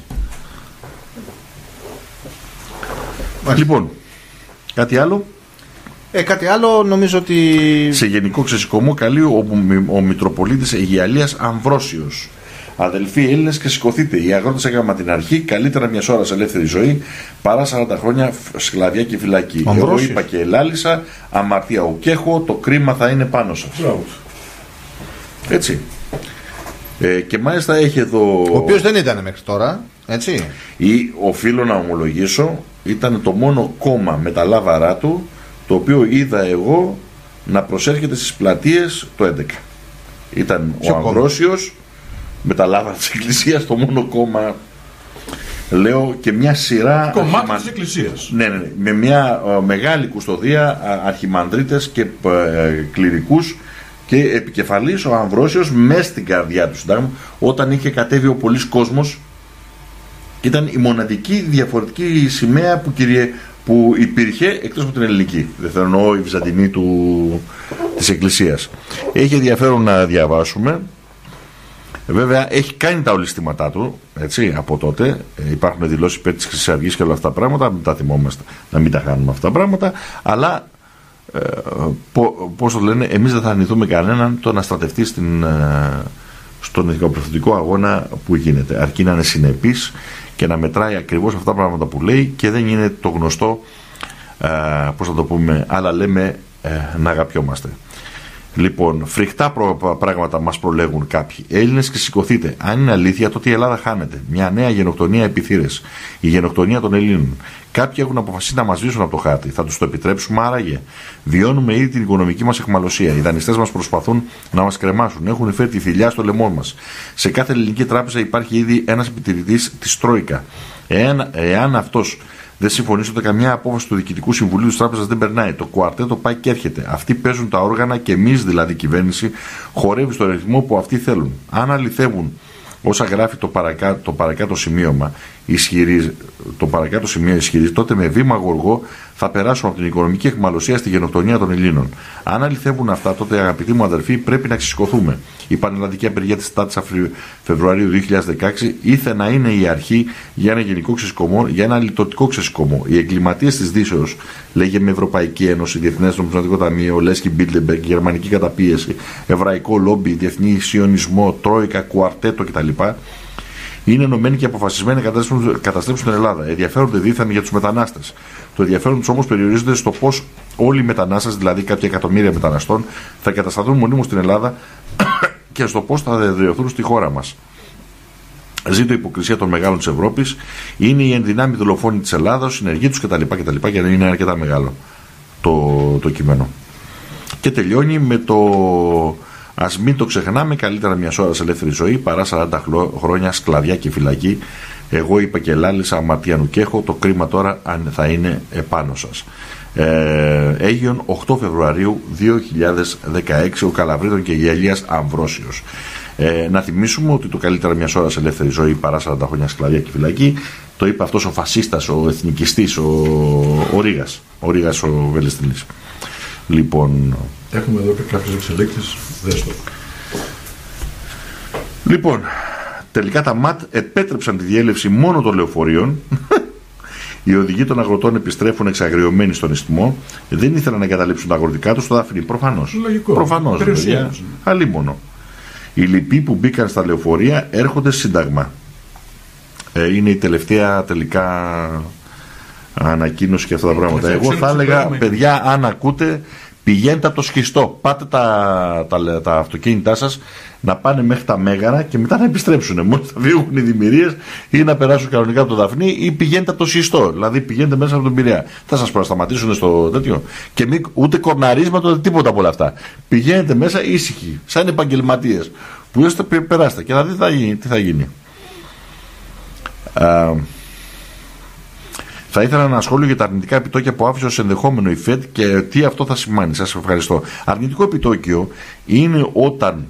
Λοιπόν, κάτι άλλο? Ε, κάτι άλλο νομίζω ότι... Σε γενικό ξεσηκωμό καλεί ο, ο, ο Μητροπολίτης Αιγιαλίας Αμβρόσιος. Αδελφοί Έλληνες, και σηκωθείτε. Οι αγρότες έκαναν την αρχή. Καλύτερα μια ώρα ελεύθερη ζωή παρά σαράντα χρόνια σκλαβιά και φυλακή. Εγώ είπα και ελάλησα, αμαρτία ουκέχω, το κρίμα θα είναι πάνω σας. Έτσι. Ε, και μάλιστα έχει εδώ... Ο οποίος δεν ήταν μέχρι τώρα, έτσι. Ή, οφείλω να ομολογήσω, ήταν το μόνο κόμμα με τα λάβαρά του το οποίο είδα εγώ να προσέρχεται στις πλατείες το έντεκα. Ήταν Ποιο ο Αμβρόσιος με τα λάβαρα της Εκκλησίας, το μόνο κόμμα, λέω, και μια σειρά κομμάτι αρχιμαν... της Εκκλησίας. Ναι, ναι, ναι, με μια uh, μεγάλη κουστοδία uh, αρχιμανδρίτες και uh, κληρικούς, και επικεφαλής ο Αμβρόσιος μες στην καρδιά του Συντάγματος, όταν είχε κατέβει ο πολλής κόσμος, και ήταν η μοναδική διαφορετική σημαία που, κυριε... που υπήρχε εκτός από την ελληνική. Δεν θέλω εννοώ η βυζαντινή του... της Εκκλησίας. Έχει ενδιαφέρον να διαβάσουμε. Βέβαια έχει κάνει τα ολιστήματά του, έτσι, από τότε. Ε, υπάρχουν δηλώσεις υπέρ της Χρυσής Αυγής και όλα αυτά τα πράγματα. Μην τα θυμόμαστε, να μην τα χάνουμε αυτά τα πράγματα. Αλλά ε, πώς το λένε, εμείς δεν θα αρνηθούμε κανέναν το να στρατευτεί στην, ε, στον εθνικοπροθετικό αγώνα που γίνεται. Αρκεί να είναι συνεπής και να μετράει ακριβώς αυτά τα πράγματα που λέει, και δεν είναι το γνωστό, ε, πώς θα το πούμε, αλλά λέμε ε, να αγαπιόμαστε. Λοιπόν, φρικτά προ, πράγματα μας προλέγουν κάποιοι. Έλληνες, και σηκωθείτε. Αν είναι αλήθεια, τότε η Ελλάδα χάνεται. Μια νέα γενοκτονία επί θύρες. Η γενοκτονία των Ελλήνων. Κάποιοι έχουν αποφασίσει να μας σβήσουν από το χάρτη. Θα τους το επιτρέψουμε άραγε? Βιώνουμε ήδη την οικονομική μας εχμαλωσία. Οι δανειστές μας προσπαθούν να μας κρεμάσουν. Έχουν φέρει τη θηλιά στο λαιμό μας. Σε κάθε ελληνική τράπεζα υπάρχει ήδη ένας επιτηρητής της Τρόικα. Εάν, εάν αυτός δεν συμφωνήσει, ότι καμιά απόφαση του Διοικητικού Συμβουλίου της Τράπεζας δεν περνάει. Το κουαρτέτο πάει και έρχεται. Αυτοί παίζουν τα όργανα και εμείς, δηλαδή η κυβέρνηση, χορεύει στο ρυθμό που αυτοί θέλουν. Αν αληθεύουν όσα γράφει το παρακάτω, το παρακάτω σημείωμα, ισχυρίζει, το παρακάτω σημείο ισχυρίζει, τότε με βήμα γοργό θα περάσουμε από την οικονομική αιχμαλωσία στη γενοκτονία των Ελλήνων. Αν αληθεύουν αυτά, τότε αγαπητοί μου αδερφοί, πρέπει να ξεσηκωθούμε. Η πανελλαδική απεργία της επτάς Φεβρουαρίου δύο χιλιάδες δεκαέξι ήρθε να είναι η αρχή για ένα γενικό ξεσηκωμό, για ένα λιτοτικό ξεσηκωμό. Οι εγκληματίες της Δύσεως, λέγε με Ευρωπαϊκή Ένωση, Διεθνές Νομισματικό Ταμείο, Λέσκι Μπίλτεμπεργκ, Γερμανική καταπίεση, Εβραϊκό λόμπι, Διεθνή Σιωνισμό, Τρόικα, Κουαρτέτο κτλ. Είναι ενωμένοι και αποφασισμένοι να καταστρέψουν την Ελλάδα. Ενδιαφέρονται δίθεν για τους μετανάστες. Το ενδιαφέρον τους όμως περιορίζεται στο πώς όλοι οι μετανάστες, δηλαδή κάποια εκατομμύρια μεταναστών, θα κατασταθούν μονίμως στην Ελλάδα και στο πώς θα διαδραιωθούν στη χώρα μας. Ζήτω η υποκρισία των μεγάλων της Ευρώπης, είναι η ενδυνάμει δολοφόνοι της Ελλάδας, συνεργοί τους κτλ. κτλ. Και είναι αρκετά μεγάλο το, το κείμενο. Και τελειώνει με το. Ας μην το ξεχνάμε, καλύτερα μια ώρα σε ελεύθερη ζωή παρά σαράντα χρόνια σκλαβιά και φυλακή. Εγώ είπα και λάλησα, αματία νου και έχω, το κρίμα τώρα αν θα είναι επάνω σας. Ε, Αίγιον οκτώ Φεβρουαρίου δύο χιλιάδες δεκαέξι, ο Καλαβρίτων και Γέλιας Αμβρόσιος. Ε, να θυμίσουμε ότι το καλύτερα μια ώρα σε ελεύθερη ζωή παρά σαράντα χρόνια σκλαβιά και φυλακή το είπε αυτός ο φασίστας, ο εθνικιστής, ο, ο Ρήγας, ο Ρήγας ο Βελεστινής. Λοιπόν, έχουμε εδώ και κάποιες εξελίξεις, δες το. Λοιπόν, τελικά τα ΜΑΤ επέτρεψαν τη διέλευση μόνο των λεωφορείων. Οι οδηγοί των αγροτών επιστρέφουν εξαγριωμένοι στον ιστιμό. Δεν ήθελαν να εγκαταλείψουν τα αγροτικά τους στο Δάφνη. Προφανώς. Λογικό. Προφανώς. Αλίμονο. Οι λοιποί που μπήκαν στα λεωφορεία έρχονται σύνταγμα. Ε, είναι η τελευταία τελικά ανακοίνωση και αυτά τα πράγματα. Εγώ θα έλεγα, παιδιά, αν ακούτε, πηγαίνετε από το σχιστό. Πάτε τα, τα, τα αυτοκίνητά σας να πάνε μέχρι τα Μέγαρα και μετά να επιστρέψουν. Μόλις θα βγουν οι δημιουργίες ή να περάσουν κανονικά από το Δαφνί ή πηγαίνετε από το σχιστό. Δηλαδή πηγαίνετε μέσα από τον Πειραιά. Θα σας προσταματήσουν στο τέτοιο. Και μη, ούτε κορναρίσματα ούτε τίποτα από όλα αυτά. Πηγαίνετε μέσα ήσυχοι, σαν επαγγελματίες. Που είστε, περάστε και να δείτε τι θα γίνει. Α, θα ήθελα ένα σχόλιο για τα αρνητικά επιτόκια που άφησε ως ενδεχόμενο η Fed και τι αυτό θα σημαίνει. Σας ευχαριστώ. Αρνητικό επιτόκιο είναι όταν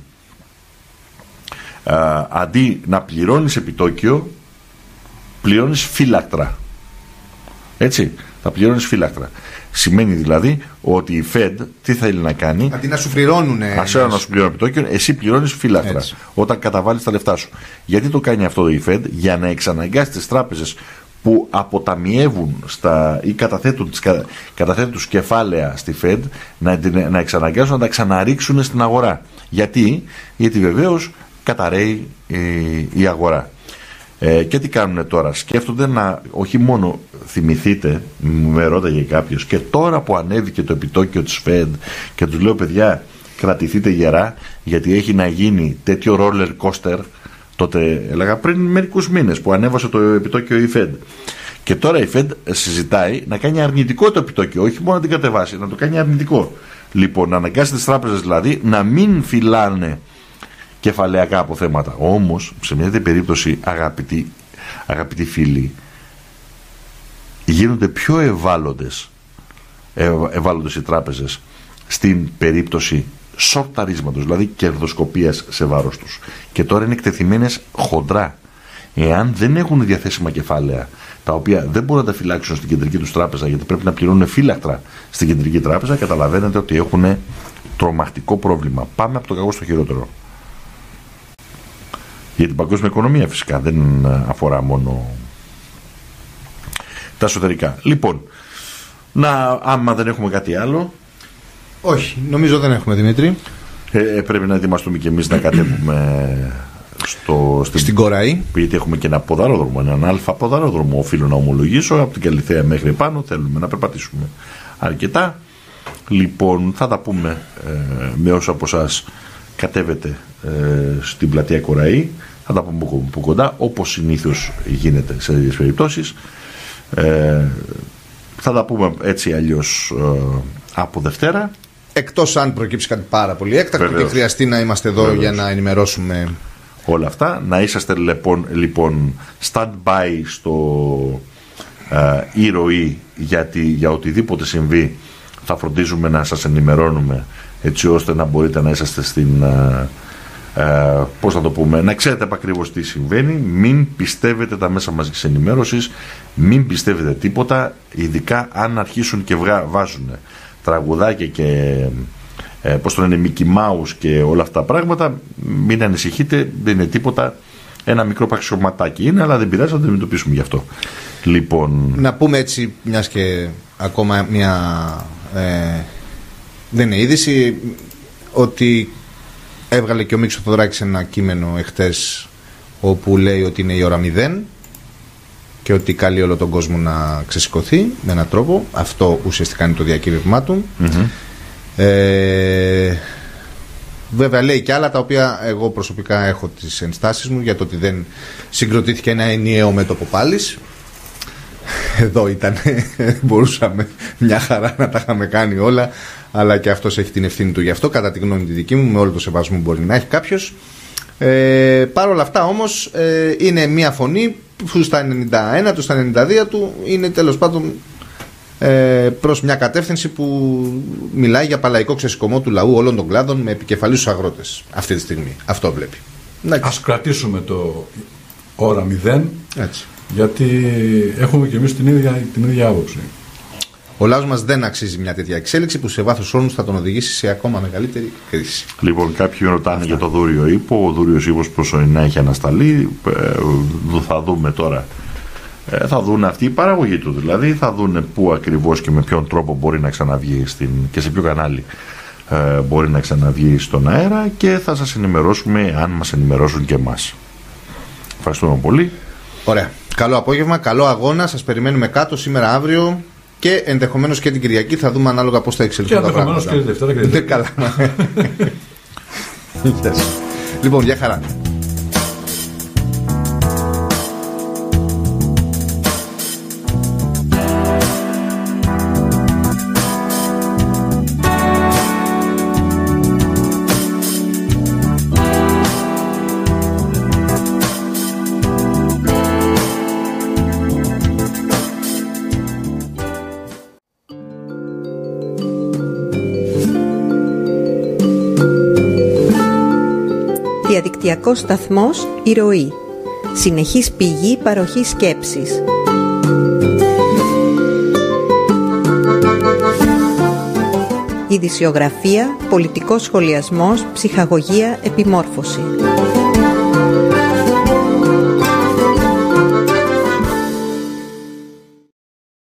α, αντί να πληρώνεις επιτόκιο, πληρώνεις φύλακτρα. Έτσι, θα πληρώνεις φύλακτρα. Σημαίνει δηλαδή ότι η Fed τι θέλει να κάνει. Αντί να σου πληρώνουν. Ασέρα να σου πληρώνει επιτόκιο, εσύ πληρώνεις φύλακτρα. Έτσι. Όταν καταβάλεις τα λεφτά σου. Γιατί το κάνει αυτό η Fed? Για να εξαναγκάσει τις τράπεζες που αποταμιεύουν στα, ή καταθέτουν, τις, καταθέτουν τους κεφάλαια στη Fed να, να εξαναγκάσουν να τα ξαναρίξουν στην αγορά. Γιατί, Γιατί βεβαίως καταραίει η, η αγορά. Ε, και τι κάνουν τώρα? Σκέφτονται να, όχι μόνο θυμηθείτε, με ρώταγε κάποιος, και τώρα που ανέβηκε το επιτόκιο της Fed και τους λέω παιδιά κρατηθείτε γερά γιατί έχει να γίνει τέτοιο roller coaster. Τότε έλεγα πριν μερικούς μήνες που ανέβασε το επιτόκιο η Fed. Και τώρα η Fed συζητάει να κάνει αρνητικό το επιτόκιο, όχι μόνο να την κατεβάσει, να το κάνει αρνητικό. Λοιπόν, να αναγκάσει τις τράπεζες δηλαδή να μην φυλάνε κεφαλαιακά αποθέματα. Όμως, σε μια τέτοια περίπτωση, αγαπητοί, αγαπητοί φίλοι, γίνονται πιο ευάλωτες, ευάλωτες οι τράπεζες στην περίπτωση σορταρίσματος, δηλαδή κερδοσκοπίας σε βάρος τους. Και τώρα είναι εκτεθειμένες χοντρά. Εάν δεν έχουν διαθέσιμα κεφάλαια, τα οποία δεν μπορούν να τα φυλάξουν στην κεντρική τους τράπεζα, γιατί πρέπει να πληρώνουν φύλακτρα στην κεντρική τράπεζα, καταλαβαίνετε ότι έχουν τρομακτικό πρόβλημα. Πάμε από το κακό στο χειρότερο. Για την παγκόσμια οικονομία φυσικά, δεν αφορά μόνο τα εσωτερικά. Λοιπόν, να, άμα δεν έχουμε κάτι άλλο. Όχι, νομίζω δεν έχουμε, Δημήτρη. Ε, πρέπει να ετοιμαστούμε και εμείς να κατέβουμε στο, στην, στην Κοραή. Γιατί έχουμε και ένα ποδαρόδρομο, έναν αλφα ποδαρόδρομο. Οφείλω να ομολογήσω, από την Καλυθέα μέχρι επάνω θέλουμε να περπατήσουμε αρκετά. Λοιπόν, θα τα πούμε ε, με όσους από εσάς κατέβετε ε, στην πλατεία Κοραή. Θα τα πούμε που κοντά, όπως συνήθως γίνεται σε τέτοιες περιπτώσεις. Ε, θα τα πούμε έτσι αλλιώς ε, από Δευτέρα. Εκτός αν προκύψει κάτι πάρα πολύ έκτακτο. Βεβαίως. Και χρειαστεί να είμαστε εδώ. Βεβαίως. Για να ενημερώσουμε όλα αυτά. Να είσαστε λοιπόν, λοιπόν stand-by στο ε, ήρωη, γιατί για οτιδήποτε συμβεί θα φροντίζουμε να σας ενημερώνουμε, έτσι ώστε να μπορείτε να είσαστε στην, ε, ε, πώς θα το πούμε, να ξέρετε ακριβώς τι συμβαίνει. Μην πιστεύετε τα μέσα μαζικής ενημέρωσης, μην πιστεύετε τίποτα, ειδικά αν αρχίσουν και βγα, βάζουν τραγουδάκια και ε, πώς το λένε, Mickey Mouse και όλα αυτά τα πράγματα. Μην ανησυχείτε, δεν είναι τίποτα. Ένα μικρό παξιωματάκι είναι, αλλά δεν πειράζει, θα το αντιμετωπίσουμε γι' αυτό. Λοιπόν... Να πούμε έτσι, μιας και ακόμα μια ε, δεν είναι είδηση, ότι έβγαλε και ο Μίξο Θοδωράκης ένα κείμενο εχθές όπου λέει ότι είναι η ώρα μηδέν και ότι καλεί όλο τον κόσμο να ξεσηκωθεί με έναν τρόπο. Αυτό ουσιαστικά είναι το διακήρυβμά του. Mm-hmm. ε, Βέβαια λέει και άλλα τα οποία εγώ προσωπικά έχω τις ενστάσεις μου για το ότι δεν συγκροτήθηκε ένα ενιαίο μέτωπο πάλις. Εδώ ήταν, μπορούσαμε μια χαρά να τα είχαμε κάνει όλα, αλλά και αυτός έχει την ευθύνη του γι' αυτό, κατά τη γνώμη τη δική μου, με όλο το σεβασμό που μπορεί να έχει κάποιος. Ε, Παρ' όλα αυτά όμως ε, είναι μια φωνή που στα ενενήντα ένα του, στα ενενήντα δύο του είναι τέλος πάντων προς μια κατεύθυνση που μιλάει για παλαϊκό ξεσηκωμό του λαού όλων των κλάδων με επικεφαλής στους αγρότες αυτή τη στιγμή. Αυτό βλέπει. Ας κρατήσουμε το ώρα μηδέν, έτσι, γιατί έχουμε και εμείς την ίδια, την ίδια άποψη. Ο λαός μας δεν αξίζει μια τέτοια εξέλιξη που σε βάθος χρόνου θα τον οδηγήσει σε ακόμα μεγαλύτερη κρίση. Λοιπόν, κάποιοι ρωτάνε αυτά για το Δούριο Ύπο. Ο Δούριος Ύπος προσωρινά έχει ανασταλεί. Θα δούμε τώρα. Ε, θα δουν αυτή η παραγωγή του, δηλαδή θα δουν πού ακριβώς και με ποιον τρόπο μπορεί να ξαναβγεί στην, και σε ποιο κανάλι ε, μπορεί να ξαναβγεί στον αέρα, και θα σας ενημερώσουμε αν μας ενημερώσουν και εμάς. Ευχαριστούμε πολύ. Ωραία. Καλό απόγευμα, καλό αγώνα. Σας περιμένουμε κάτω σήμερα, αύριο και ενδεχομένως και την Κυριακή. Θα δούμε ανάλογα πώς θα εξελιχθούν τα πράγματα. Και ενδεχομένως και τη Δευτέρα και τη Καλά. Λοιπόν, για χαρά. Διαδικτυακός σταθμός Η Ροή. Συνεχής πηγή παροχής σκέψης. Ειδησιογραφία, πολιτικός σχολιασμός, ψυχαγωγία, επιμόρφωση.